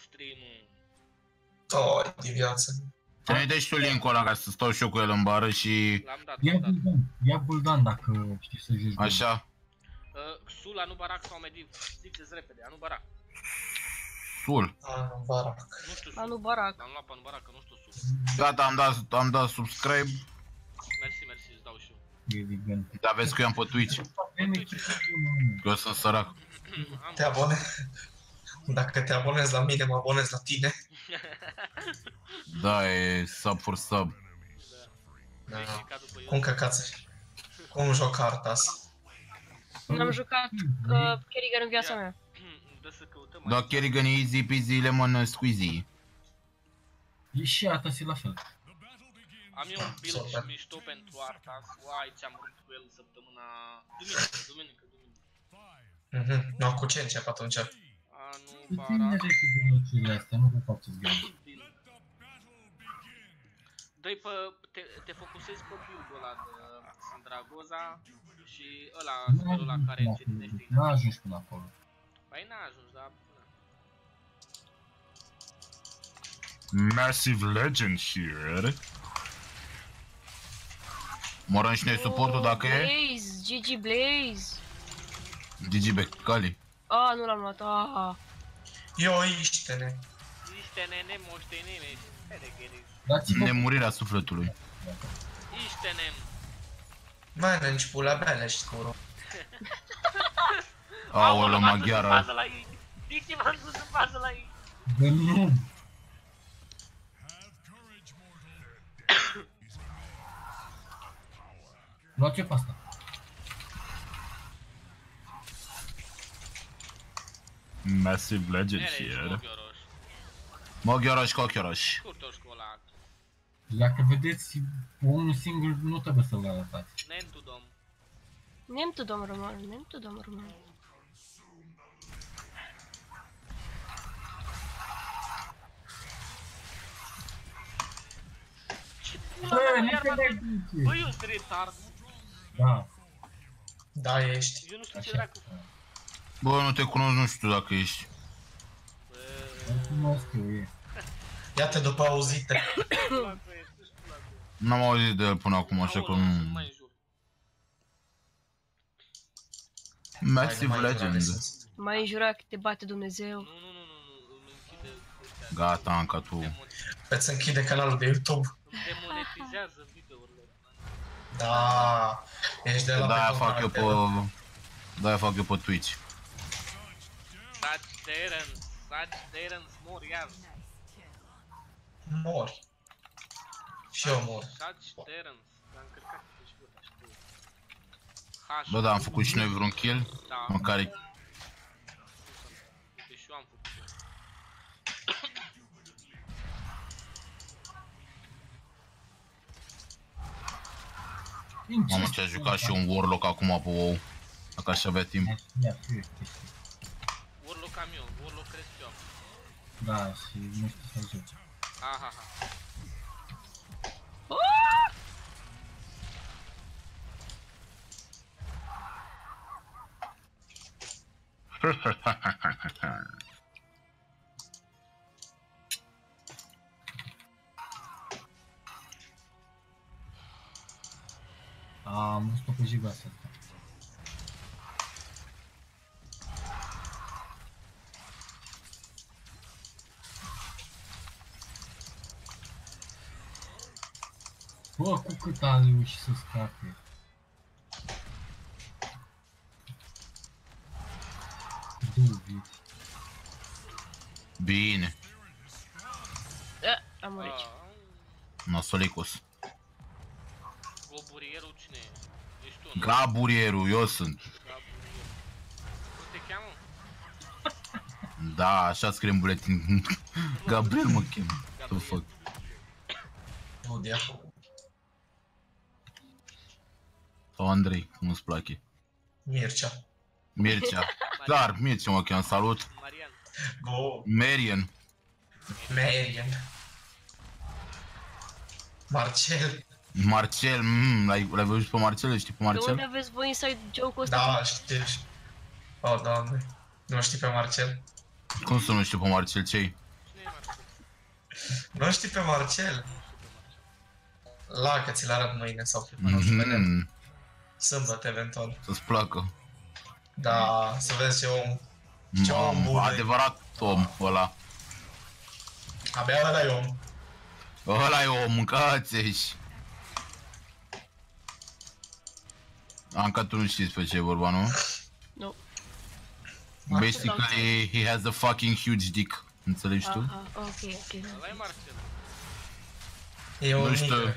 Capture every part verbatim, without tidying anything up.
stream-ul. Oh, de viață. Trimite și tu link-ul ăla ca să stau și eu cu el în bară și... L-am dat, Ia l-am dat. Buldan, ia Buldan dacă știi să joci. Așa. Uh, Sul, Anu Barac sau Mediv? Ziceți repede, Anu Barac. Sul. Anu Barac. Nu știu Sul. Anu Barac. Am luat pe Anu Barac, că nu știu Sul. Gata, am dat, am dat subscribe. Mersi, mersi, îți dau și eu. Evident. Dar vezi că eu am pe Twitch. Că eu sunt sărac. Te abone... Dacă te abonezi la mine, mă abonez la tine. Da, e sub for sub. Da. Cum căcați? Cum joc Artas? N-am jucat uh, Kerrigan în viața mea. Dă să căutăm Da, aici. Kerrigan e easy peasy lemon squeezy. E și Artas e la fel. Am eu un build și mișto pentru Artas. Uai, ți-am rupt cu el săptămâna... Duminică, duminică, duminică. Mhm, no, cu ce încep atunci? Anu Bine Barac. repede meciurile astea, nu vă faceți greu. Dă-i pe... Te, te focusezi pe build-ul ăla de Sandragoza și ăla, spelul ăla care încetinește. N-a ajuns până acolo. Păi n-a ajuns, dar... Massive legend here. Morăm și noi suportul dacă e. Blaze, G G Blaze. Gigi Becali. Ah, nu l-am luat, ah. Eu iște-ne. Iște nene, moștenine, pereghere. Dați-vă Nemurirea sufletului. Iște nem. Mănânci pula mea, scuru. Aolă, maghiară. la ei. Dici m-am dus în fază la ei. de nu. Luați-o pe asta. Massive legend Nere, ești here. mochioroș. Moghioroș, cochioroș. Curtoș cu ăla. Dacă vedeți unul singur, nu trebuie să-l arătați. Nentu dom. Nem tu, domn Roman, nem tu, domn Roman. Bă, nu te dai duce. Băi, eu sunt retard. Da. Da, ești. Eu nu știu ce Așa. dracu. Bă, nu te cunosc, nu știu dacă ești. Bă, Nu cunosc eu, e. Ia-te după auzite. pula cu el, du-și pula cu el. N-am auzit de el până acum, așa că Aoleu, să nu... mai jur. Massive Hai, nu mai legend. jura, Mai înjura că te bate Dumnezeu. Nu, nu, nu, nu, nu, îmi închide ăstea. Gata, Anca, tu. Demon- Veți închide canalul de YouTube. Îmi demonetizează videourile. Da, ești de la De-aia pe fac eu pe... control. De-aia fac eu pe Twitch. Such Terence, such Terence mor iar. Mori. Și eu mor. Such Terence, l-am încărcat pe șpurta, știu. H. Bă, da, am făcut și noi vreun kill. Da. Măcar e... Uite, și eu am făcut. Mamă, ce-a jucat și un Warlock acum pe WoW. Dacă aș avea timp. Ia, fie chestii. Warlock am eu, Warlock cresc eu. Da, și nu știu să joci. Aha, aha. Am văzut-o pe jigoasă asta. Bă, cu cât a reușit să scape. Două vieți. Bine. Da, am murit. Ah, Nasolicus. Goburierul cine e? Ești tu, nu? Gaburierul, eu sunt. Gaburier. Cum te cheamă? Da, așa scrie în buletin. Gabriel mă chem. Ce fac? Claudia. Sau Andrei, cum îți place. Mircea. Mircea. Clar, Mircea mă chem, salut. Marian. Go. Marian. Marian. Marcel. Marcel, mm, l-ai l-ai văzut pe Marcel? Știi pe De unde Marcel? aveți voi inside joke-ul ăsta? Da, știi. Oh, doamne. Nu știi pe Marcel? Cum să nu știu pe Marcel, ce-i? Nu știi pe Marcel? La, că ți-l arăt mâine sau nu știu, vedem. Mm, Sâmbătă, eventual. să-ți placă. Da, să vezi ce om. Ce om Mamă, bun e. adevărat om ăla. Abia ăla e om. Ăla e om, mâncați-și. Anca, tu nu știi despre ce e vorba, nu? Nu. Basically, he has a fucking huge dick. Înțelegi tu? Aha, ok, ok. Ăla e Marcel. E o Nu știu. mică.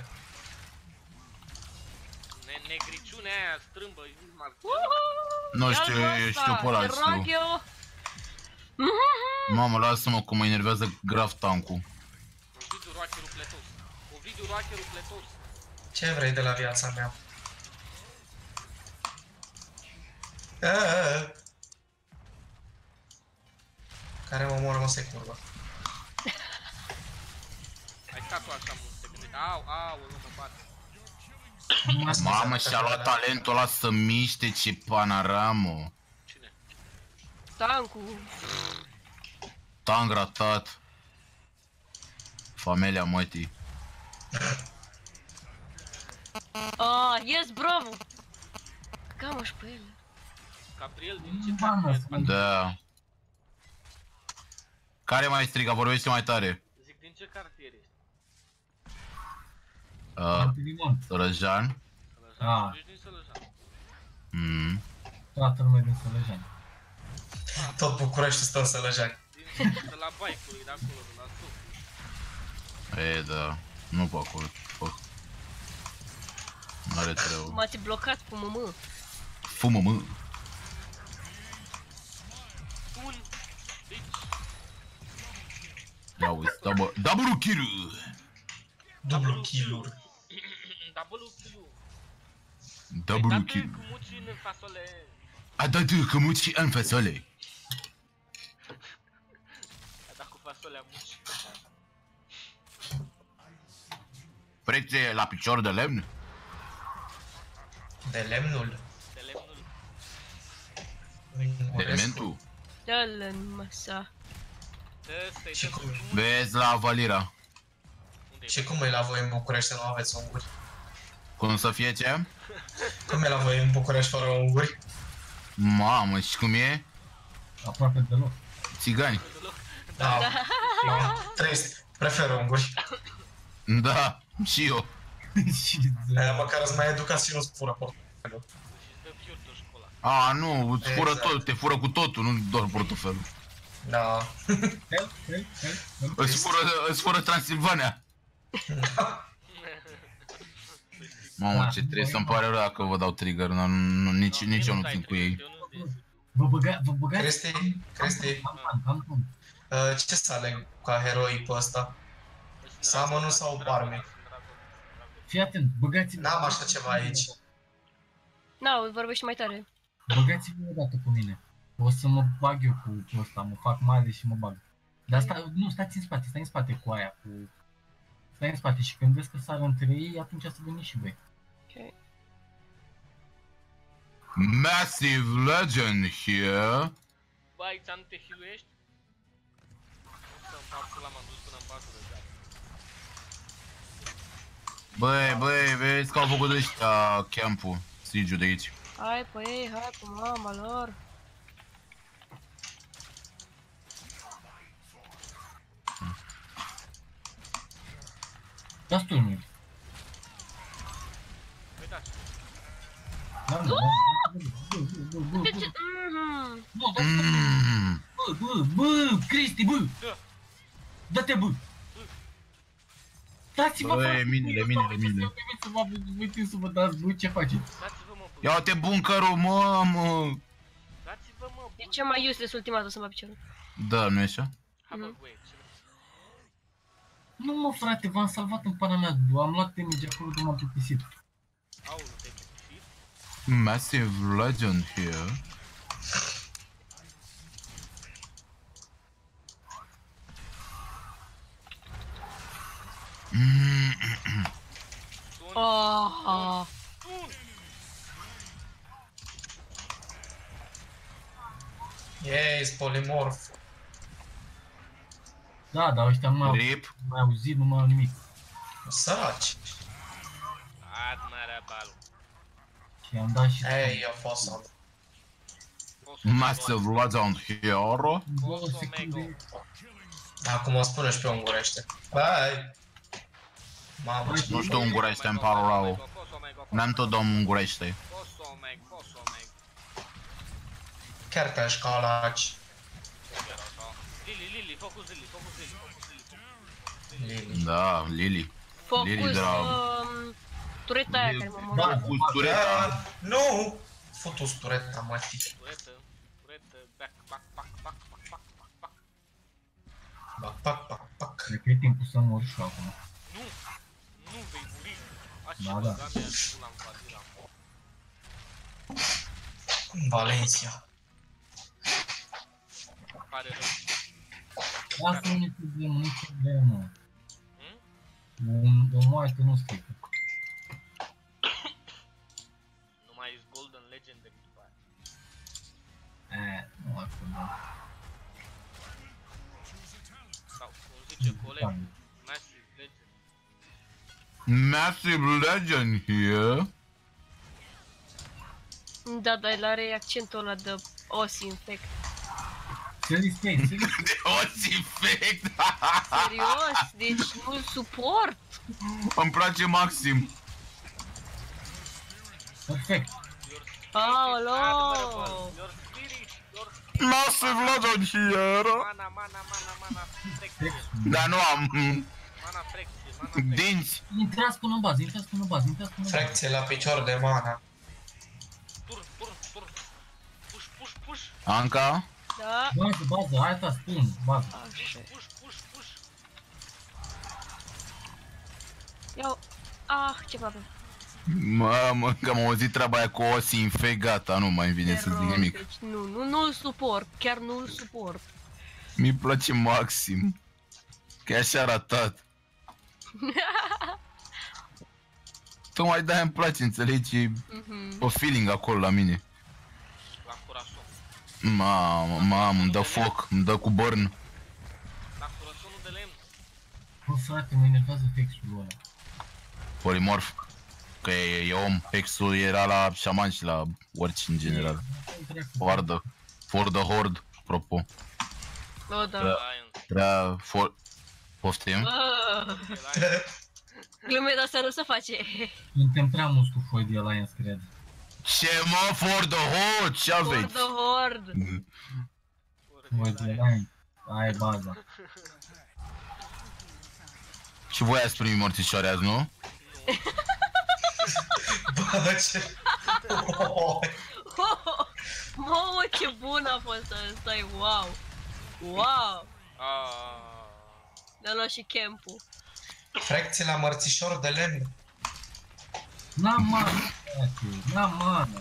Ne negriciunea aia strâmbă, e Marcel. Nu știu, eu știu pe ăla, Te rog știu. eu. Mamă, lasă-mă cum mă enervează grav tankul. Ovidiu Roacherul Pletos. Ovidiu Roacherul Pletos. Ce vrei de la viața mea? Aaaa. Care mă omoră, mă, se curvă. Ai stat tu așa mult, te gândești. Au, au, nu mă bate. Mamă, și-a luat talentul ăla să miște, ce panoramă. Cine? Tancul. Tank ratat. Familia mătii. Ah, yes, bravo. Cam și pe el. Gabriel, din ce Bana, țară să- ești? Da. Care mai striga? Vorbește mai tare. Zic, din ce cartier ești? Uh, Limon. Răjan. Sălăjan? Ah. Ești din Sălăjan. Mm. Toată lumea din Sălăjani. Tot București stă în Sălăjani. Din, de la bike-ului de acolo, de la sub. E, da. Nu pe acolo. Fuck. N-are treabă. M-ați blocat cu mămă. Fumă, mă. Un, deci, Ia uite, double, double kill. Dublu kill-uri. double kill. Double Ai kill. dat cu muci în fasole. A dat că muci în fasole. A dat cu fasolea muci. Prețe la picior de lemn? De lemnul. De lemnul. De elementul? Dă-l în masa. Dă, stai, Și dă cum? cu un. Vezi la Valira. Unde e? Și cum e la voi în București să nu aveți unguri? Cum să fie ce? Cum e la voi în București fără unguri? Mamă, și cum e? Aproape deloc. Țigani. Da. Eu trist. Prefer unguri. Da, și eu. Și Aia măcar îți mai educați și nu-ți fură portofelul. Și îți dă fiurtă școala. A, nu, îți fură Exact. tot, te fură cu totul, nu doar portofelul. Da. Hel, hel, hel, hel. Îți fură, îți fură Transilvania. Mamă, Da. ce trebuie să-mi pare rău dacă vă dau trigger, nu, nu, nici, nici eu nu țin cu ei. Eu nu zic. Vă băga, vă băgați? Cristi, Cristi, Am, am, am, am. uh, ce să aleg ca heroi pe ăsta? Samonu sau Barmy? Fii atent, băgați-vă. N-am așa ceva aici. Na, vorbește mai tare. Băgați-vă odată cu mine. O să mă bag eu cu, cu ăsta, mă fac mare și mă bag. Dar sta, nu, stați în spate, stai în spate cu aia, cu... Stai în spate și când vezi că sară între ei, atunci să veniți și voi. Ok. Massive Legend here. Bă, aici nu te hiuiești? O să-mi fac pula, m-am dus până în patul de geam. Băi, băi, vezi că au făcut ăștia camp-ul, sigiu de aici. Hai pe ei, hai pe mama lor. Dați turnul. Păi da, Da, nu, bă, bă, bă, De bă, ce? Mhm. bă, bă, Mmm. bă, bă, bă, Cristi, bă! Da. Dă-te, bă! Dați-vă, Bă, frate, e minele, bă, minele, bă, minele. Să vă uite să vă dați, bă, ce faceți? dați-vă mă, bă. Ia uite buncărul, mamă. Dați-vă mă, E bă. cea mai useless ultimată să-mi va piciorul. Da, nu e așa? Hai bă, Mhm. băi, ce Nu, mă, frate, v-am salvat în pana mea, am luat damage acolo de m-am plictisit. Aulu, te-ai plictisit? Massive Legend here. Mm. Sun, Oh, sun! Yes, polimorf. Da, dar ăștia nu mai au, Rip. nu mai au auzit, nu mai au nimic. Săraci. Admirable. Și am dat și... Ei, a fost am. Massive Legend Hero. două Oso secunde. Acum o spune și pe ungurește. Bye! Mamă, ce Nu știu ungurește, îmi pare rău. N-am tot domn ungurește. Posso meg, posso meg. chiar te-aș calaci. Lili, Lili, focus Lili, focus Lili, focus Lili. Lili. Da, Lili. Focus, Lili de la- um, tureta aia care m-a Da, omorât. Cu tureta. Da, nu! Futu-s tureta, mă, Turetă, turetă, back, back, back, back, back, back, back, back. Pac, pac, pac, pac. Cred că e timpul să mor și eu acum. Nu, nu vei muri. Așa, Da, bă, da. da, mi-a spus la învadira. Valencia. Pare rău. Asta nu e problemă, nu e problemă. Hmm? Un, o moarte nu strică. Nu mai ești Golden Legendary după aia. E, nu e problemă. Sau, cum zice colegul, Massive Legend. Massive Legend here. Da, dar el are accentul ăla de os infect. Se respect, se respect. De Ossifect. Serios, deci nu-l suport. Îmi place maxim. Perfect. Your spirit is Aolo! admirable. Your spirit, your spirit. Massive Legend here. Mana, mana, mana, mana, frecție. Dar nu am Mana, frecție, mana, frecție. dinți. Intrați până în bază, intrați până în bază, intrați până în bază. Frecție la picior de mana. Turn, turn, turn. Push, push, push. Anca? Da, Bază, bază, hai ta spun, bază. așa. Push, push, push. Iau. Ah, ce babă. Mamă, că am auzit treaba aia cu Ossifect, gata, nu mai vine să zic Error, nimic. deci nu, nu, nu-l suport, chiar nu-l suport. Mi place maxim. Că e așa ratat. Tocmai de-aia îmi place, înțelegi? Mhm. O feeling acolo la mine. La corazon. Mamă, mamă, îmi dă foc, îmi dă cu burn. La corazonul de lemn. Bă, frate, mă enervează textul ăla. Polimorf. Că e, e om. Hexul era la șaman și la orice în general. Hordă. For the horde, apropo. O, da. Da. Lion. Prea for... Poftim? Ah, Lion. glume de asta nu se face. Suntem prea mulți cu foi de Alliance, cred. Ce mă, for the horde? Ce For aveți? the horde. Foi de Alliance, aia e baza. Și voi ați primit morțișoare azi, nu? Bă, ce... Oh, Mamă, ce bun a fost ăsta, wow. Wow. Ah. Ne-a luat și campul. frecție la mărțișor de lemn. N-am mana, frate, n-am mana.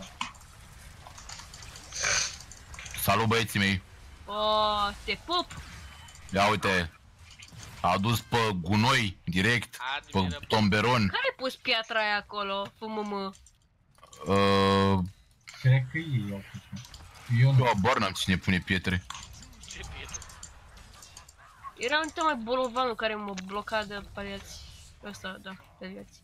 Salut, băieții mei. Oh, te pup. Ia uite. A adus pe gunoi, direct, pe tomberon. Care ai pus piatra aia acolo, F M M? Uh, Cred că ei au pus. Eu nu. eu abar n-am cine pune pietre. Ce pietre. Era un mai bolovanul care mă bloca de paliați. Ăsta, da, paliați.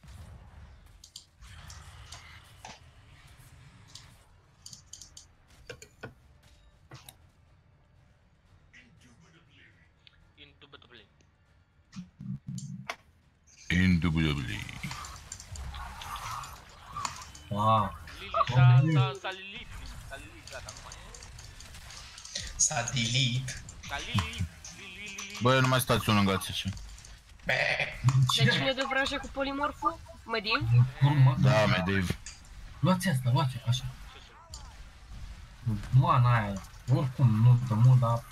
Indubitably. Indubitably. Ah, Lili s-a, s-a, s-a lilit. S-a lilit, gata, nu mai e. S-a delete. S-a lilit. Lili, Lili. Băi, nu mai stați unul lângă așa. Be. Dar cine dă vraja cu polimorful? Mădim? urmă. Da, mea, Dave. Luați asta, luați așa. Ce sunt? Mana aia, oricum nu dă mult, dar...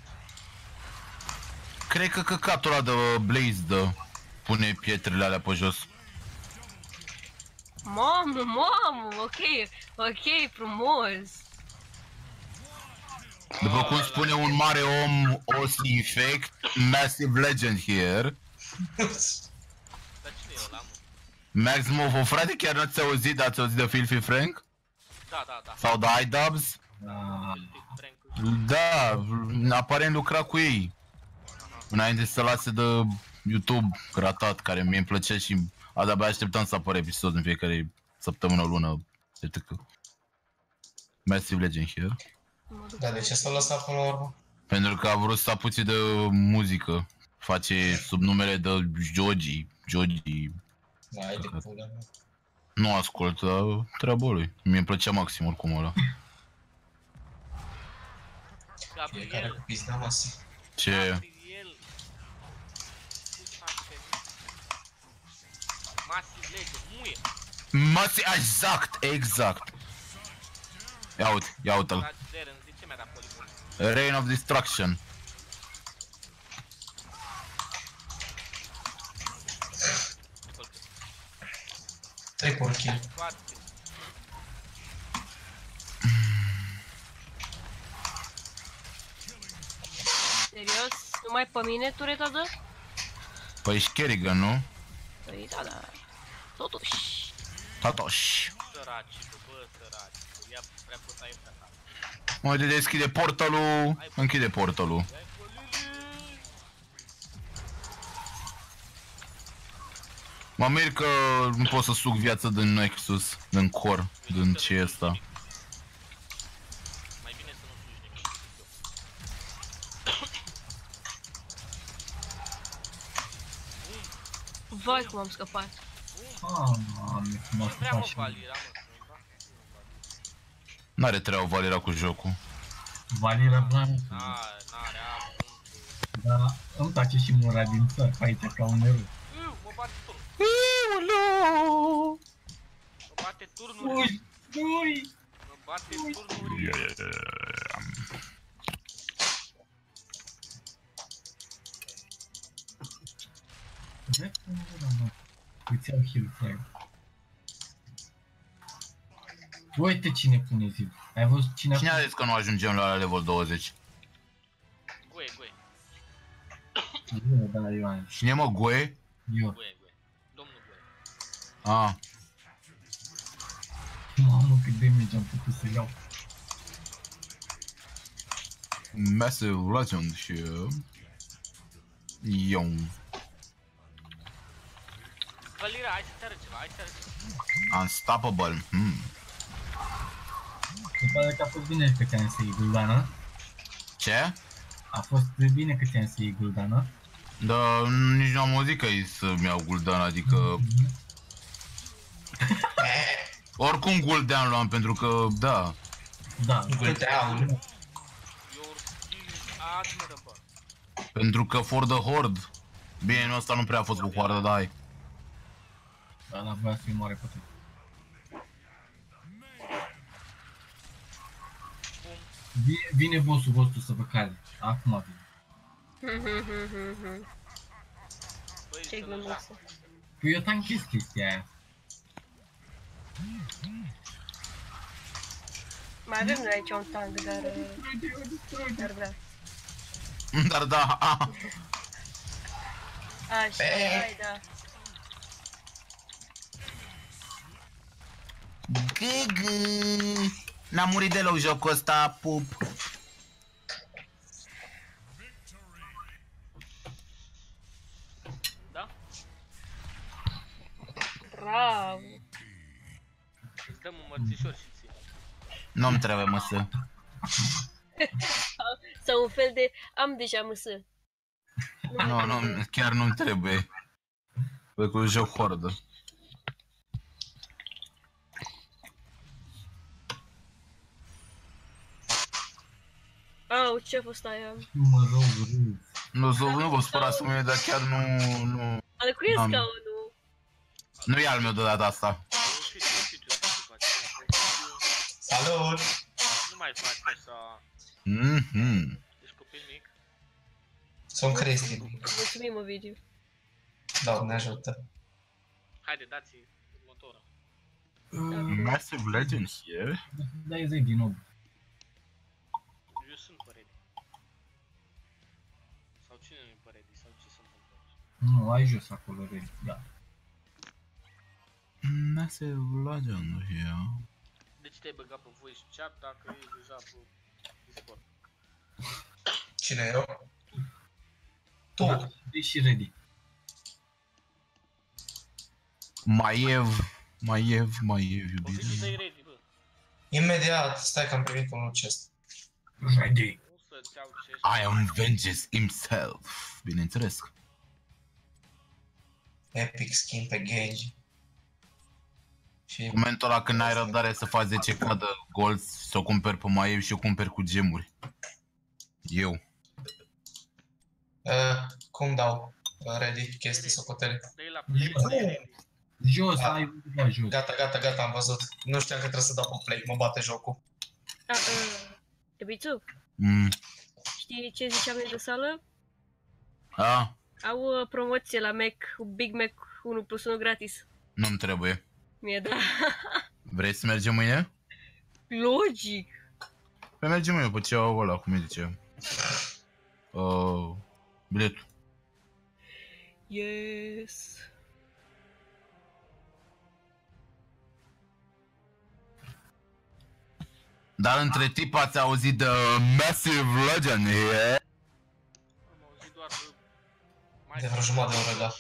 Cred că căcatul ăla de Blaze dă. Pune pietrele alea pe jos. Mamă, mamă, ok, ok, frumos. După cum spune un mare om, Ossifect, Massive Legend here. Dar cine e ăla, mă? Max Mofo, frate, chiar n-ați auzit, dar ați auzit de Filthy Frank? Da, da, da. Sau de iDubbbz? Ah, Filthy Frank. Da, aparent lucra cu ei. Aha. Înainte să lase de YouTube gratat, care mie îmi plăcea și de-abia așteptam să apară episod în fiecare săptămână, lună, etc. Massive Legend here. Dar de ce s-a lăsat până la urmă? Pentru că a vrut să apuce de muzică. Face sub numele de Joji. Joji. Hai de pula mea. Nu ascult, dar treaba lui. Mie îmi plăcea maxim oricum ăla. Fiecare cu Gabriel, pizda masă. Ce? Gabriel. Massive Legend, muie. Masi, exact, exact. Ia uite, ia uite-l. Dar Darren, de ce mi-a dat polimon? Reign of Destruction. Triple kill. Foarte. Serios? Numai pe mine tureta dă? Păi ești Kerrigan, nu? Păi da, da. Totuși. Tatoși. Săraci, bă, săraci. Ia prea putea ai pe ta. Mă, de deschide portalul, închide portalul. Ia-i pe Lili. Mă mir că nu pot să suc viața din Nexus, din core, din ce e asta. Mai bine să nu sugi nimic. Vai cum am scăpat. Ah, mame, cum a Nu vrea mă scăpat și Valira, mă. N-are treabă Valera cu jocul. Valira Blanc. A, n-are apă. Dar îmi place și mura din țăr, aici ca un erou. Iu, mă bate turnul. Iuleu! Mă bate turnul. Ui, ui! Mă bate turnul. Yeah, yeah, yeah. Vezi cum era, mă? Îți iau heal frag. Uite cine pune zid. Ai văzut cine a Cine a pus? zis că nu ajungem la level douăzeci? Goe, goe, Eu, da, Ioan. Cine mă, Goe? Eu. goe, goe. Domnul goe. Ah, Mamă, cât damage am putut să iau. Massive Legend here. Eu. Valira, hai să-ți arăt ceva, hai să-ți arăt ceva. Unstoppable. Hmm. Se pare că a fost bine că ți-am să iei Guldana. Ce? A fost bine că ți-am să iei Guldana. Da, nici nu am auzit că e să-mi iau Gul'dan, adică... Oricum Gul'dan luam, pentru că, da. Da. Guldeaul. Your skill is admirable. Pentru că for the horde. Bine, nu ăsta nu prea a fost cu hoarda, da, hai. Dar la voia să-i moare pe tot. Vine, vine bossul vostru să vă cale. Acum vine. Băi, Ce să nu glumuță. Păi eu tanchez chestia aia. Mai avem noi aici un tank, dar... Dar vrea. Dar da, a, Așa, hai, da. Gâgâ. N-a murit deloc jocul ăsta, pup. Da? Bravo. Îți dăm un mărțișor și ție. Nu-mi trebuie măsă. Sau un fel de... Am deja măsă. Nu, nu, chiar nu-mi trebuie. Păi cu joc hordă. Au, ce-a fost aia? Mă rog, râs. Nu, nu, nu vă spărați pe mine, dar chiar nu, nu... Ale cui e Am- scaunul? Nu e al meu de data asta. Nu știu, nu știu ce să faci. Salut! Nu mai faci așa. Mhm. Ești copil mic. Sunt Cristi. Mulțumim, Ovidiu. Doamne ajută. Haide, dați următorul. Massive Legends here. Dai zi din nou. Eu sunt pe ready. Sau cine nu e pe ready? Sau ce se întâmplă aici? Nu, ai jos acolo, ready. Da. Massive Legend here. De ce te-ai băgat pe voice chat dacă e deja pe Discord? Cine eu? Tu. E și ready. Maiev, Maiev, Maiev, O fi iubire. și dai ready, bă. Imediat, stai că am primit un chest. Ready. Nu să-ți iau ce I am vengeance himself. Bineînțeles. Epic skin pe Gage. Și Momentul ăla când n-ai răbdare să faci zece k de gold, să o cumperi pe Maiev și o cumperi cu gemuri. Eu. uh, cum dau uh, ready chestii socotele? dai la play, dai ready. Jos, Da. ai la jos. Gata, gata, gata, am văzut. Nu știam că trebuie să dau pe play, mă bate jocul. A, a, Tebițu, Mm. știi ce ziceam noi de sală? A? Au uh, promoție la Mac, Big Mac unu plus unu gratis. Nu-mi trebuie. Mie da. Vrei să mergem mâine? Logic. Păi mergem mâine pe cea ăla, cum îi zice? Uh, biletul. Yes. Dar între timp ați auzit de Massive Legend here? Am auzit doar uh, mai De vreo jumătate de oră, da.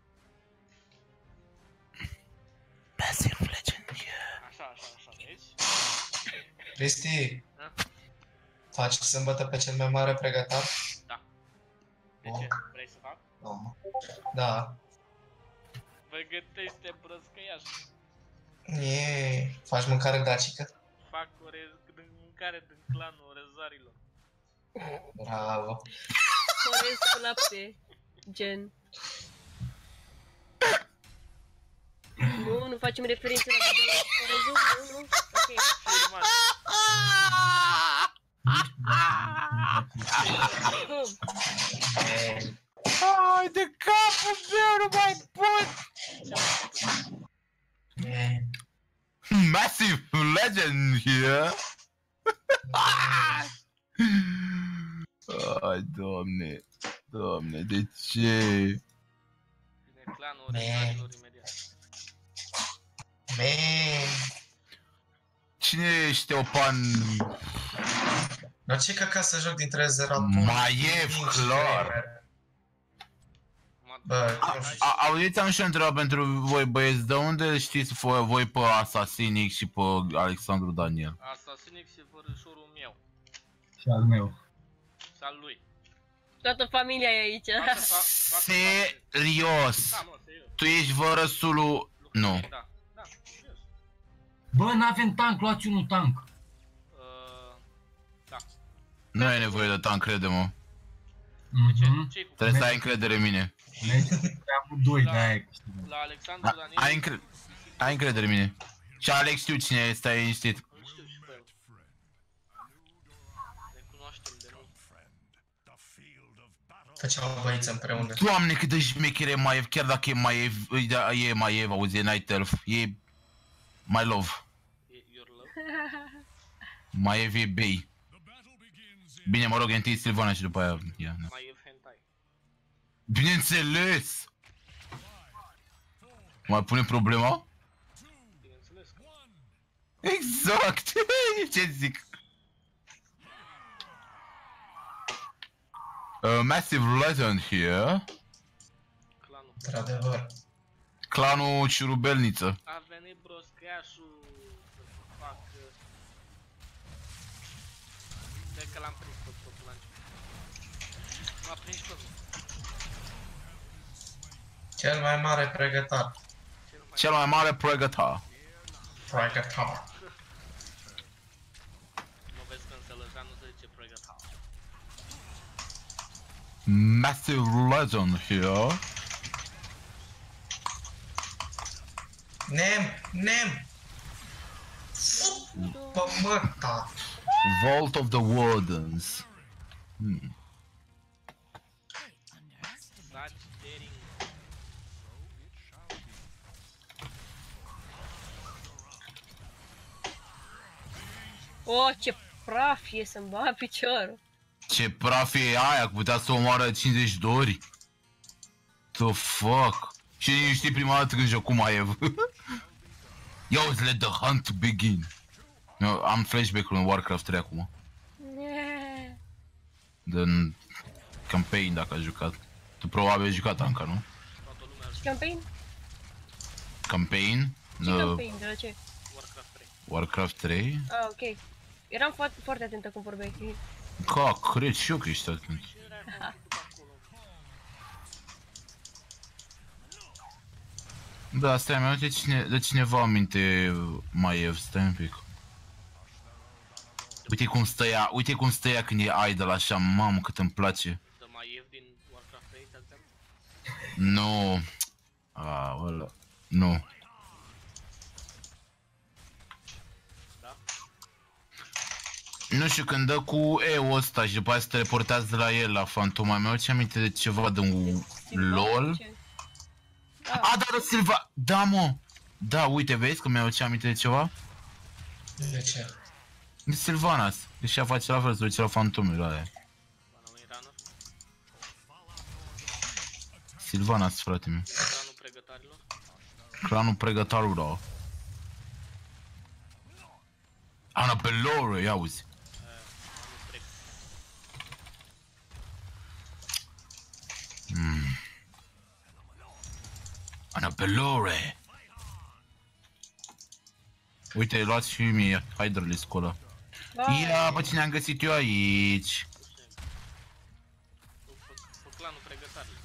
Massive Legend here. Așa, așa, așa, vezi? Cristi, Da? faci sâmbătă pe cel mai mare pregătar? Da. De ce? Vrei să fac? No. Da. Vă gătește brăscăiaș. E, faci mâncare dacică? Fac o re- din mâncare din clanul răzarilor. Bravo. Orez cu lapte. Gen. Nu, nu facem referință la video orezul, nu, nu. Ok. Filmat. Bum. Ai de capul meu, nu mai pot! E, Massive Legend here! Ai, doamne, doamne, de ce? Vine clanul răzarilor imediat. Man. Cine ești, Opan? Dar ce caca să joc dintre zero Maiev, clar! M-a- Bă, A- nu știu. a- Auziți, am și o întrebare pentru voi, băieți, de unde știți voi, voi pe Asasinic și pe Alexandru Daniel? Asasinic și vărâșorul meu. Și al meu. Și al lui. Toată familia e aici. Toată fa- toată familia. Serios? Da, mă, serios. Tu ești vărăsulul... Nu. Da, da, serios. Bă, n-avem tank, luați unul tank. Uh, da. Nu ai nevoie de tank, crede-mă. De ce? Mhm. Ce-ai făcut? Trebuie să ai încredere în mine. Mergi pe amândoi, Da. de-aia câștigăm. La Alexandru A- Daniel. Ai, încre... ai încredere în mine. Și Alex știu cine e, stai liniștit. Nu știu și pe el. Ne cunoaștem de mult. Făceam băiță împreună. Doamne, cât de șmecher e Maiev, chiar dacă e Maiev, e Maiev, auzi, e Night Elf, e My Love. E your love? Maiev e Bay. Bine, mă rog, întâi Silvana și după aia, ia, na. Mai e hentai. Bineînțeles! Mai pune problema? Bineînțeles că. Exact! Ce zic? Uh, Massive Legend here. Clanul. Într-adevăr. Clanul Ciurubelniță. A venit broscăiașul să fac... uh, Cred că l-am prins tot totul la început. M-a prins tot. Cel mai mare pregătar. Cel mai... Cel mai mare pregătar. Pregătar. Mă vezi când se lăsa, nu se zice pregătat. Massive Legend here. Nem, nem! Fut pe măta! Vault of the Wardens. Hmm. Such daring. O, ce praf e să-mi bag piciorul. Ce praf e aia, putea să o omoară cincizeci de ori. The fuck? Și nici nu știi prima dată când joc cu Maiev. Yo, let the hunt begin. Eu am flashback-ul în Warcraft trei acum. Din campaign, dacă a jucat. Tu probabil ai jucat Anca, nu? Toată lumea Și campaign? Campaign? Ce Uh, campaign? De la ce? Warcraft trei. Warcraft trei? Ah, ok. Eram foarte, foarte atentă cum vorbeai. Ca, cred și eu că ești atent. Ce era făcut acolo? Da, stai, mi-am de, cine, de cineva aminte mai ev, stai un pic. Uite cum stă ea, uite cum stă ea când e idol așa, mamă cât îmi place. The Maiev din Warcraft trei, te atent? Nu. A, ăla. Nu. Da? Nu știu, când dă cu E-ul ăsta și după aceea se teleportează de la el la fantoma mea, ce aminte de ceva de un LOL? Ce? A, da, da, Silva! Da, mă! Da, uite, vezi că mi-au ce aminte de ceva? De ce? De Silvanas. Deci ea face la fel, se duce la fantomele aia. Bana unui runner? Silvanas, frate meu. Planul pregătarilor? Clanul pregătarul, Ana Pelore, ia uzi. Anul trec. Mm. Ana Pelore. Uite, luați și mie Hydraliscul ăla. Vai. Ia, bă, cine am găsit eu aici? Pe, pe clanul pregătarilor.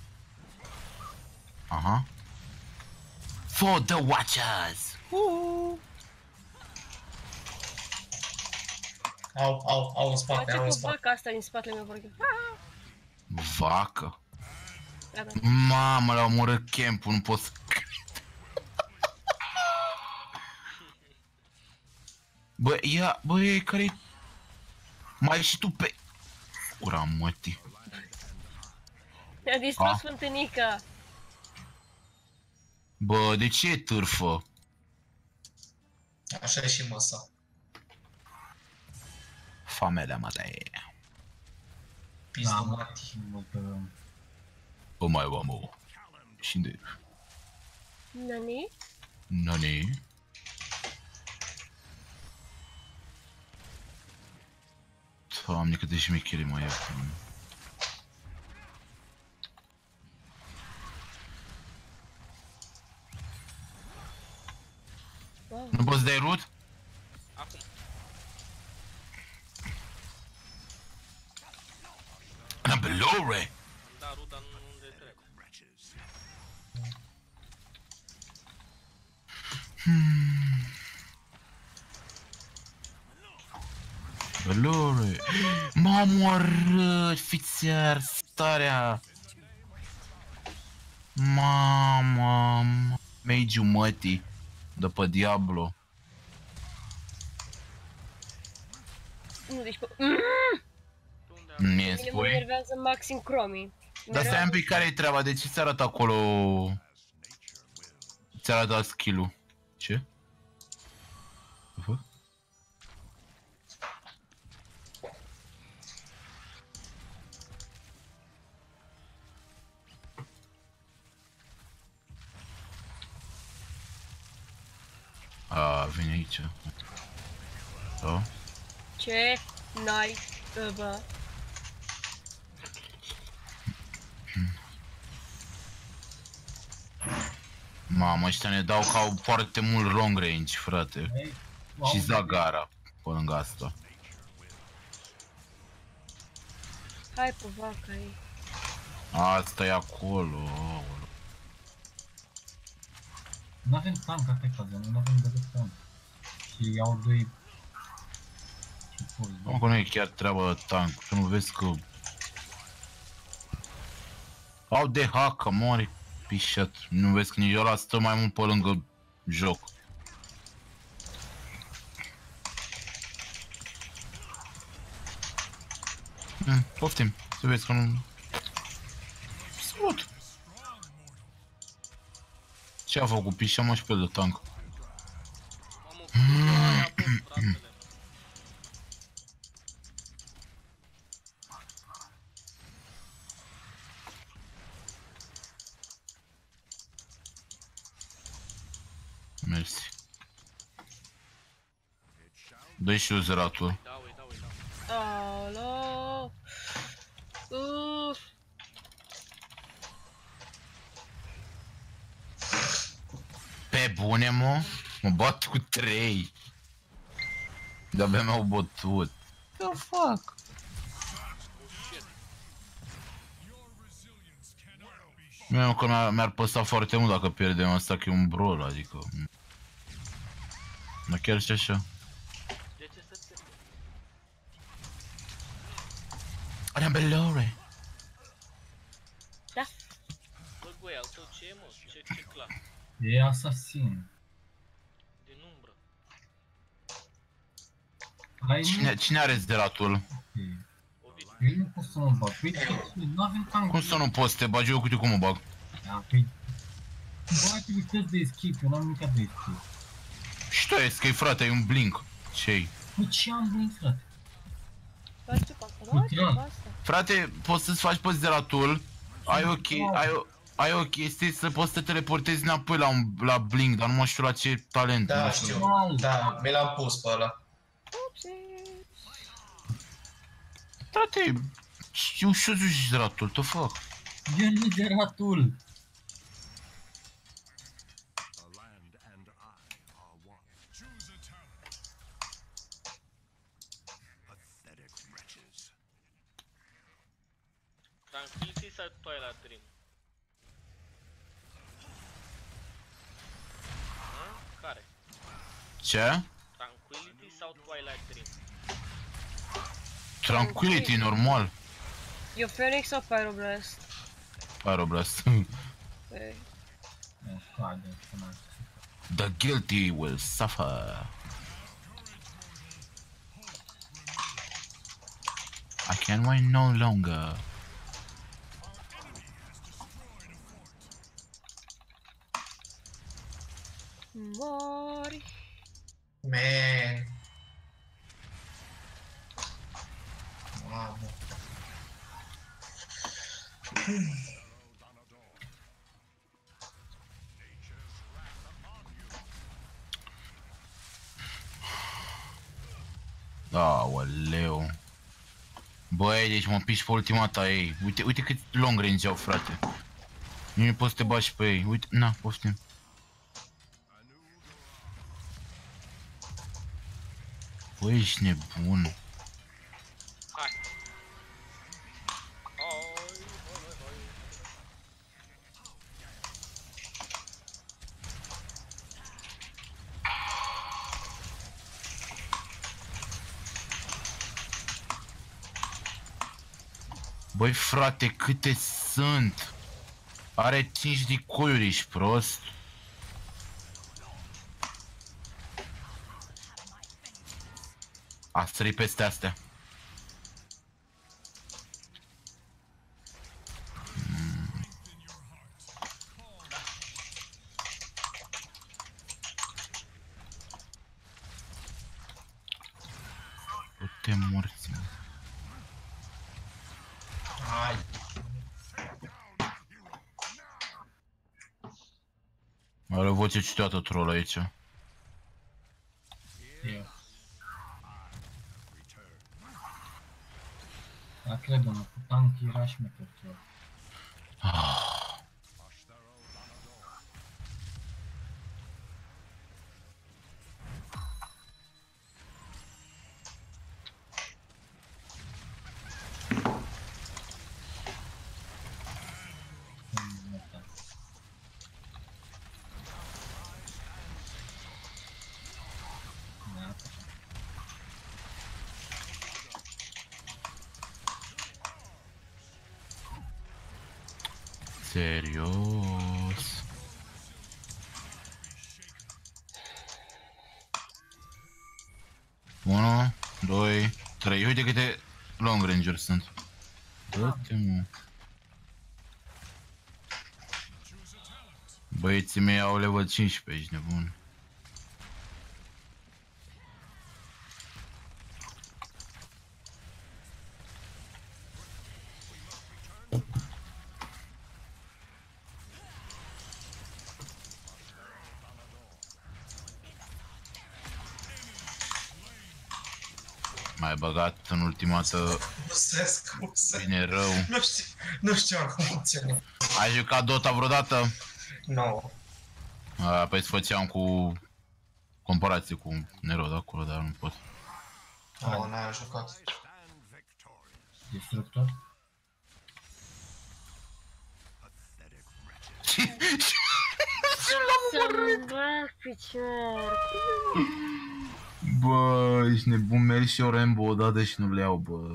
Aha. For the Watchers! Uh. Au, au, au în Face spate, au în cu spate. vaca asta din spatele meu, vorbe. Vacă. Gata. Mamă, l-a omorât campul, nu pot să cred. Bă, ia, bă, care-i... Mai ai și tu pe... Ura, mătii. Mi-a distrus Ah. fântânica. Bă, de ce e târfă? Așa e și masa. Famele mea de Pizdu Da, mă, mati. multă... Bă, mai am o. Și de... Nani? Nani? Doamne, câte șmechele mai e acum. Wow. Nu poți să dai root? Acum. Ana Belore! Am dat ruda nu unde trebuie. Belore! M-a omorât, fițear, starea! Mamă! Mage-ul mătii de pe Diablo. Nu, deci... Tu unde am? Mie Mine mă spui? enervează maxim Chromii. Dar stai un pic, care-i treaba? De ce ți arată acolo... Ți arată skill-ul? Ce? Uh-huh. A, vine aici. Da? Ce? N-ai, bă. Mamă, ăștia ne dau ca au foarte mult long range, frate. Ei, Și au- Zagara, pe lângă asta. Hai pe vaca ei. Asta e acolo. Aoleu. Nu avem tank, asta e faza, nu avem decât tank. Și au doi... Ce forți, Mă, că nu e chiar treaba tank, tu nu vezi că... Au de hack, mori pișat. Nu vezi că nici ăla stă mai mult pe lângă joc. Mm, poftim, să vezi că nu... Salut! Ce a făcut? Pișa mă și pe de tank. Mamă, cu aia a fost, fratele. Mersi. Dă-i și eu zeratul. Da, ui, da, ui, da. Alo. Uff. Pe bune, mă? Mă bat cu trei. De-abia mi-au bătut. Ce fac? Mi-am că mi-ar mi păsa foarte mult dacă pierdem asta, că e un brawl, adică... Dar chiar și așa. De ce să te... Arambelore. Da. Bă, Goia, al tău ce e, mă? Ce, ce clasă? E asasin. Din umbră. Ai Cine, cine are zeratul? Ovid. Eu nu pot să mă bag. Uite, nu avem tank. Cum să nu poți să te bagi? Eu cu cum mă bag? Da, păi... Bă, activități de escape, eu n-am nimic de escape. Și tu ai că frate, e un blink. Ce-i? Cu ce am venit, frate? Faci ce pasă, da? Ce Uite, pasă? Frate, poți să-ți faci pe zeratul. Ai o, che- ai, o, ai o chestie să poți să te teleportezi înapoi la, un, la blink, dar nu mă știu la ce talent. Da, nu știu. știu. Da, mi l-am pus pe ăla. Upsi. Frate, eu și-o zici zeratul, te fac. eu nu zeratul. Tranquility sau Twilight Dream? Ha? Care? Ce? Tranquility sau Twilight Dream? Tranquility, normal. Eu Phoenix sau Pyroblast? Pyroblast. Păi... Nu, cade, până așa. The guilty will suffer. I can wait no longer. Mori. Man. Mamă. Aoleu. Băi, deci mă piși pe ultimata ei. Uite, uite cât long range au, frate. Nu poți să te bagi pe ei. Uite, na, poftim. Băi, ești nebun. Hai! Hai, hai, hai. Băi, frate, câte sunt? Are cinci decoiuri, ești prost? A sărit peste astea. Mm. Du-te morți, mă. Hai. Are o voce ciudată troll aici. Eu. Dar crede-mă, cu tank era șmecher chiar. Serios. Unu, doi, trei. Uite câte long ranger sunt. Dă-te, mă. Băieții mei au level cincisprezece, ești nebun. M-ai băgat în ultimată, Scuze, scuze. bine rău. Nu știu, nu știu cum funcționează. Ai jucat Dota vreodată? Nu. A, păi îți făceam cu comparație cu Nero de acolo, dar nu pot. Oh, n-ai jucat. Destructor. Să-mi bag picior. Bă, ești nebun, mergi și eu Rambo odată și nu le iau, bă.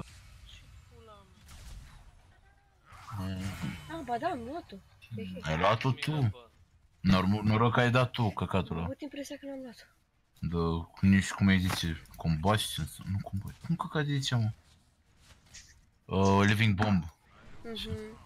Ah, ba da, am luat-o. Ai luat-o tu? Nor- noroc că ai dat tu, căcatul Am ăla. avut impresia că l-am luat-o. Da, nici cum ai zice, combustion, nu combustion, cum căcat zicea, mă? Uh, living bomb. Mhm.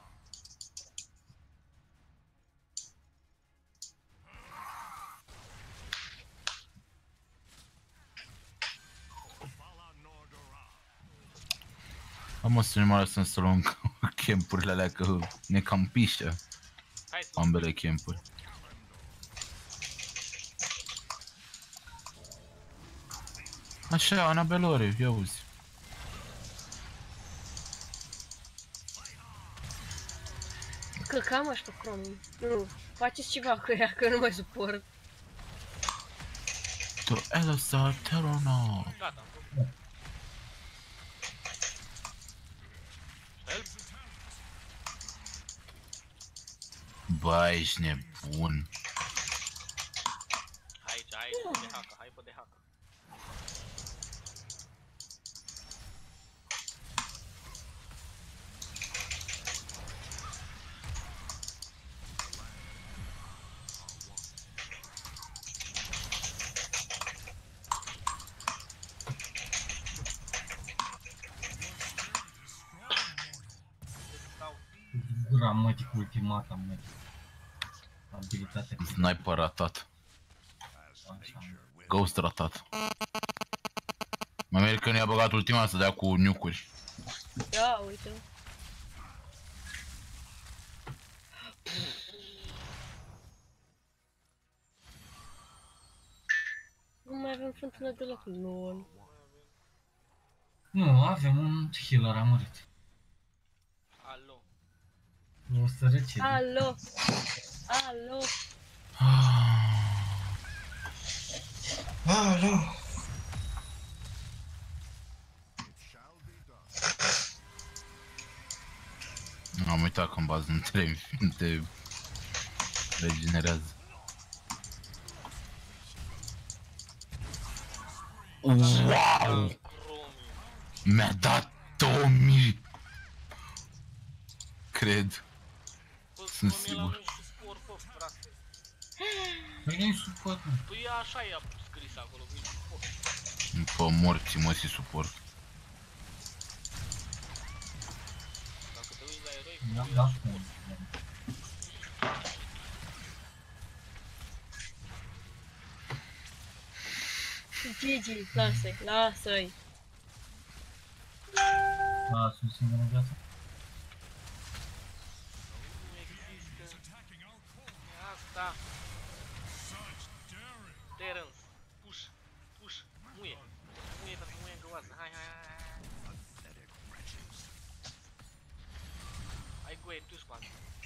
Am o să ne mai lăsăm să luăm campurile alea, că ne cam pișă Hai să ambele campuri. Așa, Anabelore, ia uzi. Căcam așa pe Chrome. Nu, faceți ceva cu ea, că nu mai suport. To Elsa Terrona. gata, am făcut. Help? Bă, ești nebun. Aici, aici, de hacă, hai pe de hacă. Gura mătii cu ultimata mătii. Abilitatea cu Sniper ratat. așa. Ghost ratat. Mai merg că nu i-a băgat ultima să dea cu nucuri. Da, uite. Nu mai avem fântână deloc, lol. Nu, avem un healer amărât. Alo. O sărăcie. Alo! Alo! Alo! Am uitat că în bază nu te, te regenerează. Wow! Mi-a dat două mii! Cred. Bă, Sunt bă, mi-e sigur. la un suport, bă, frate. Păi nu-i suport, mă. Păi așa i-a scris acolo, vin suport. Pe morți mă și suport. Dacă te uiți la eroi, Mi-am cum e dat la suport. Gigi, lasă-i, lasă-i. Da, sunt singur în viață. Nu există. E asta. Terence, push, push, muie. Muie pentru muie îngroază. Hai, hai, hai, hai. Hai, Goe, tu scoate.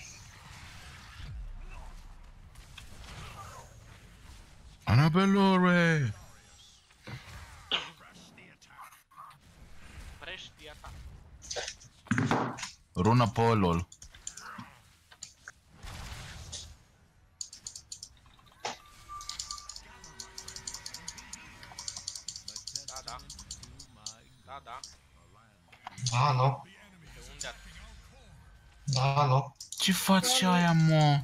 Anabelore! Fresh the attack. Runa pe LOL. Da, da. Da, da. Da, nu. De unde ar fi? Da, nu. Ce faci aia, mă?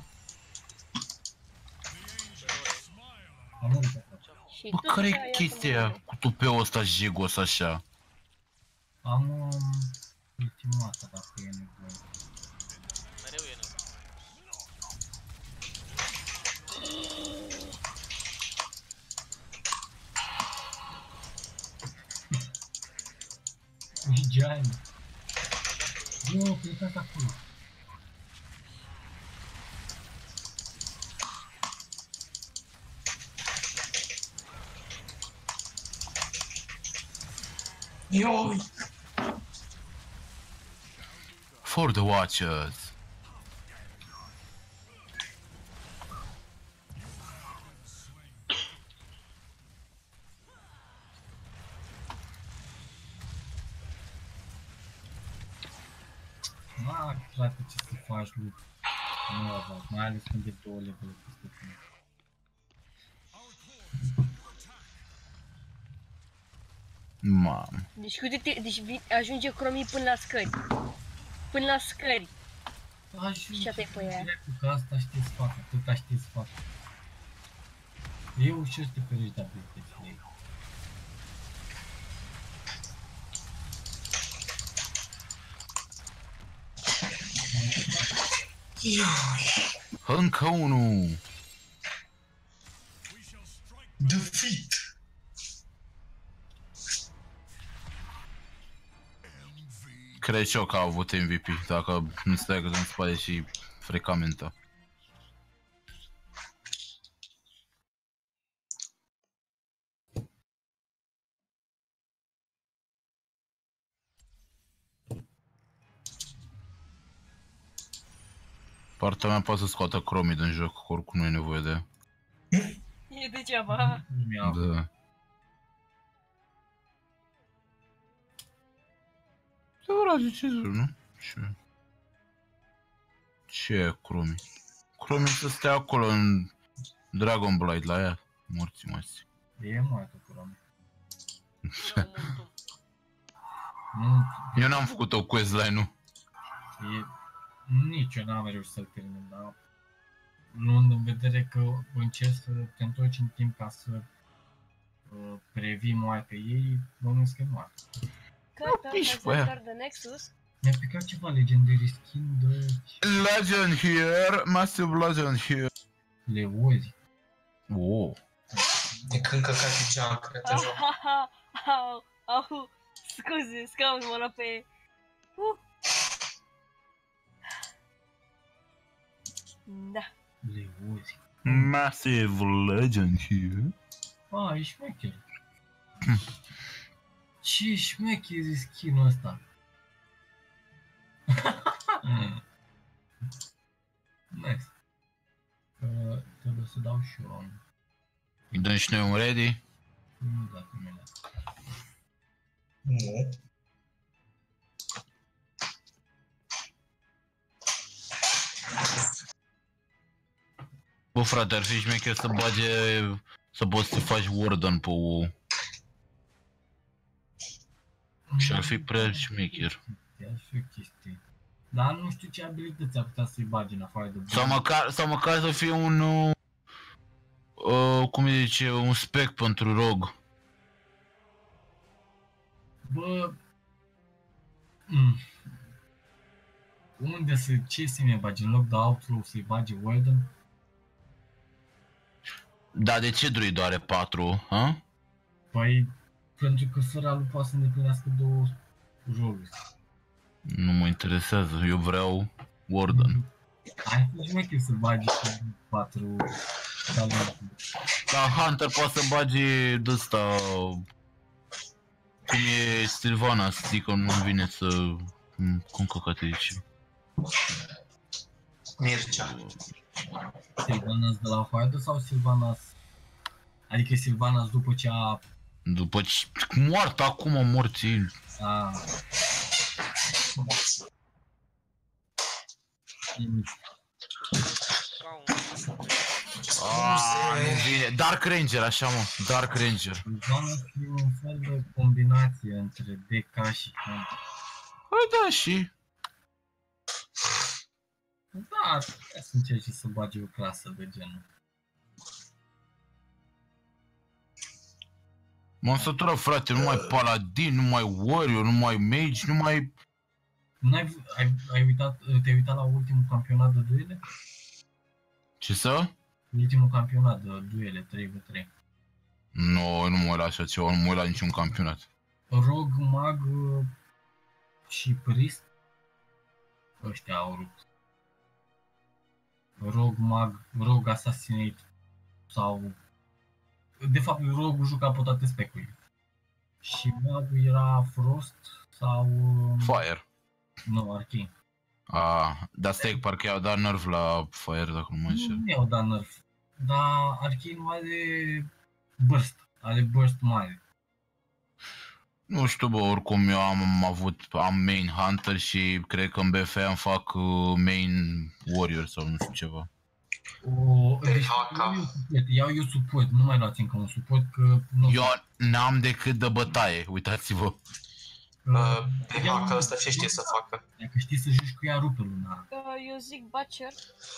Am murit. Și Bă, tu care-i ce ai chestia acum? cu tupeul ăsta jigos așa? Am um, ultimata dacă e nevoie. Mereu e nevoie. E giant. Eu, plecați acolo. Ioi! For the Watchers. frate, ce să faci, Luc. Nu avea, mai ales când e două level peste tine. Mamă. Deci uite-te, deci vi- ajunge Chromie până la scări. Până la scări. Ajunge, Și asta e pe aia. că asta știi să facă, atâta știi să facă. E ușor să te ferești de abilitățile ei. Încă unul. Defeat! Cred și eu că a avut M V P, dacă nu stai că în spate și frecamenta. Partea mea poate să scoată Chromie din joc, că oricum nu e nevoie de ea. E degeaba. Nu mi-a Da. Se vor aduce zul, nu? Ce? Ce e Chromie? Chromie să stea acolo în Dragon Blight la ea. Morții măsii. E moartă cu Rome. Eu mult. Nu, Eu n-am făcut-o questline-ul. e... Nici eu n-am reușit să-l termin, dar... Luând în vedere că încerci să te întorci în timp ca să uh, previi moartea ei, bănuiesc că e moartă. Gata, piși hai să pe aia. încarc de Nexus. Mi-a picat ceva legendary skin de... Legend here, massive legend here. Leozi. Oh. E când căcat e geam, cred că joc. Au, au, scuze, scaun mă la pe... Uh. Da. Leozi. Massive legend here. A, e șmecher. Ce șmecher e skin-ul ăsta? Nice. Uh, trebuie să dau și eu. Îi dăm și noi un ready. Nu da pe mine. Nu. Bă frate, ar fi șmecher să bage, să poți să faci Warden pe WoW. Și ar fi prea șmecher. Ar fi o chestie. Dar nu știu ce abilități ar putea să-i bagi în afară de Sau măcar, sau măcar să fie un, uh, uh, cum îi zice, un spec pentru rog. Bă... Mm. Unde să, ce să mi bagi? În loc de outlaw să-i bagi Warden? Dar de ce druidul are patru, ha? Păi, pentru că sora lui poate să îndeplinească două roluri. Nu mă interesează, eu vreau Warden. Ai fi șmecher să bagi și patru talente. La Hunter poate să bage de-ăsta, cum e Sylvanas, zic că nu vine să... Cum căcate zice? Mircea. Sylvanas de la Hoardă sau Sylvanas? Adică Sylvanas după ce a... După ce... Moartă acum, morții. a... Scaun. Aaaa, nu vine. Dark Ranger, așa mă, Dark Ranger. Sylvanas e un fel de combinație între D K și Hunter. Păi da, și... Da, putea să încerci să bagi o clasă de genul. M-am săturat, frate, nu mai paladin, nu mai warrior, nu mai mage, nu mai... N-ai, ai, ai uitat, te-ai uitat la ultimul campionat de duele? Ce să? Ultimul campionat de duele, trei v trei. Nu, nu mă uit la așa ceva, nu mă uit la niciun campionat. Rogue, Mag și Priest. Ăștia au rupt. Rogue, Mag, Rogue, Assassinate sau... De fapt, Rogue juca pe toate specurile. Și Magul era Frost sau... Fire. Nu, Arcane. Ah, dar stai, parcă i-au dat nerf la Fire, dacă nu mă înșel. Nu i-au dat nerf. Dar Arcane are burst. Are burst mare. Nu știu, bă, oricum eu am, am avut, am main hunter și cred că în B F îmi fac uh, main warrior sau nu știu ceva. O, deci, Haka. iau eu suport, iau eu suport, nu mai luați încă un suport că nu. Eu n-am decât de bătaie, uitați-vă. Uh, de hack ăsta ce știe să facă? Dacă știi să joci cu ea, rupe lumea. Uh, eu zic Butcher.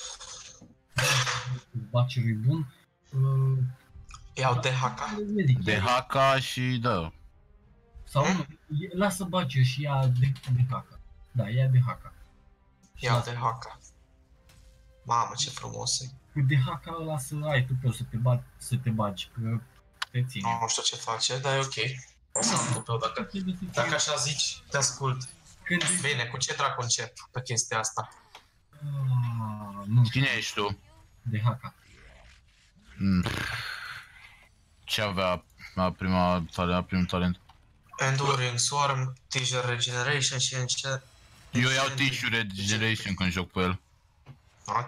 Butcher e bun. Uh, Iau de hack. De haka și da. Sau nu, e- lasă Butcher și ia de, de Haka. Da, ia de Haka. Iau de hack. Mamă, ce frumos e. Că de Haka ăla să ai tu pe să te, bagi, să te bagi, că te ține. Nu știu ce face, dar e ok. O să am tupeu dacă, Trebuie să fie- dacă așa zici, te ascult. Când Bine, cu ce dracu încep pe chestia asta? Ah, nu știu, Cine ești tu? de Haka. Mm. Ce avea la prima talent, la primul talent? Enduring, Swarm, Teaser Regeneration și Enchant. Eu iau tissue regeneration când joc pe el. Ok.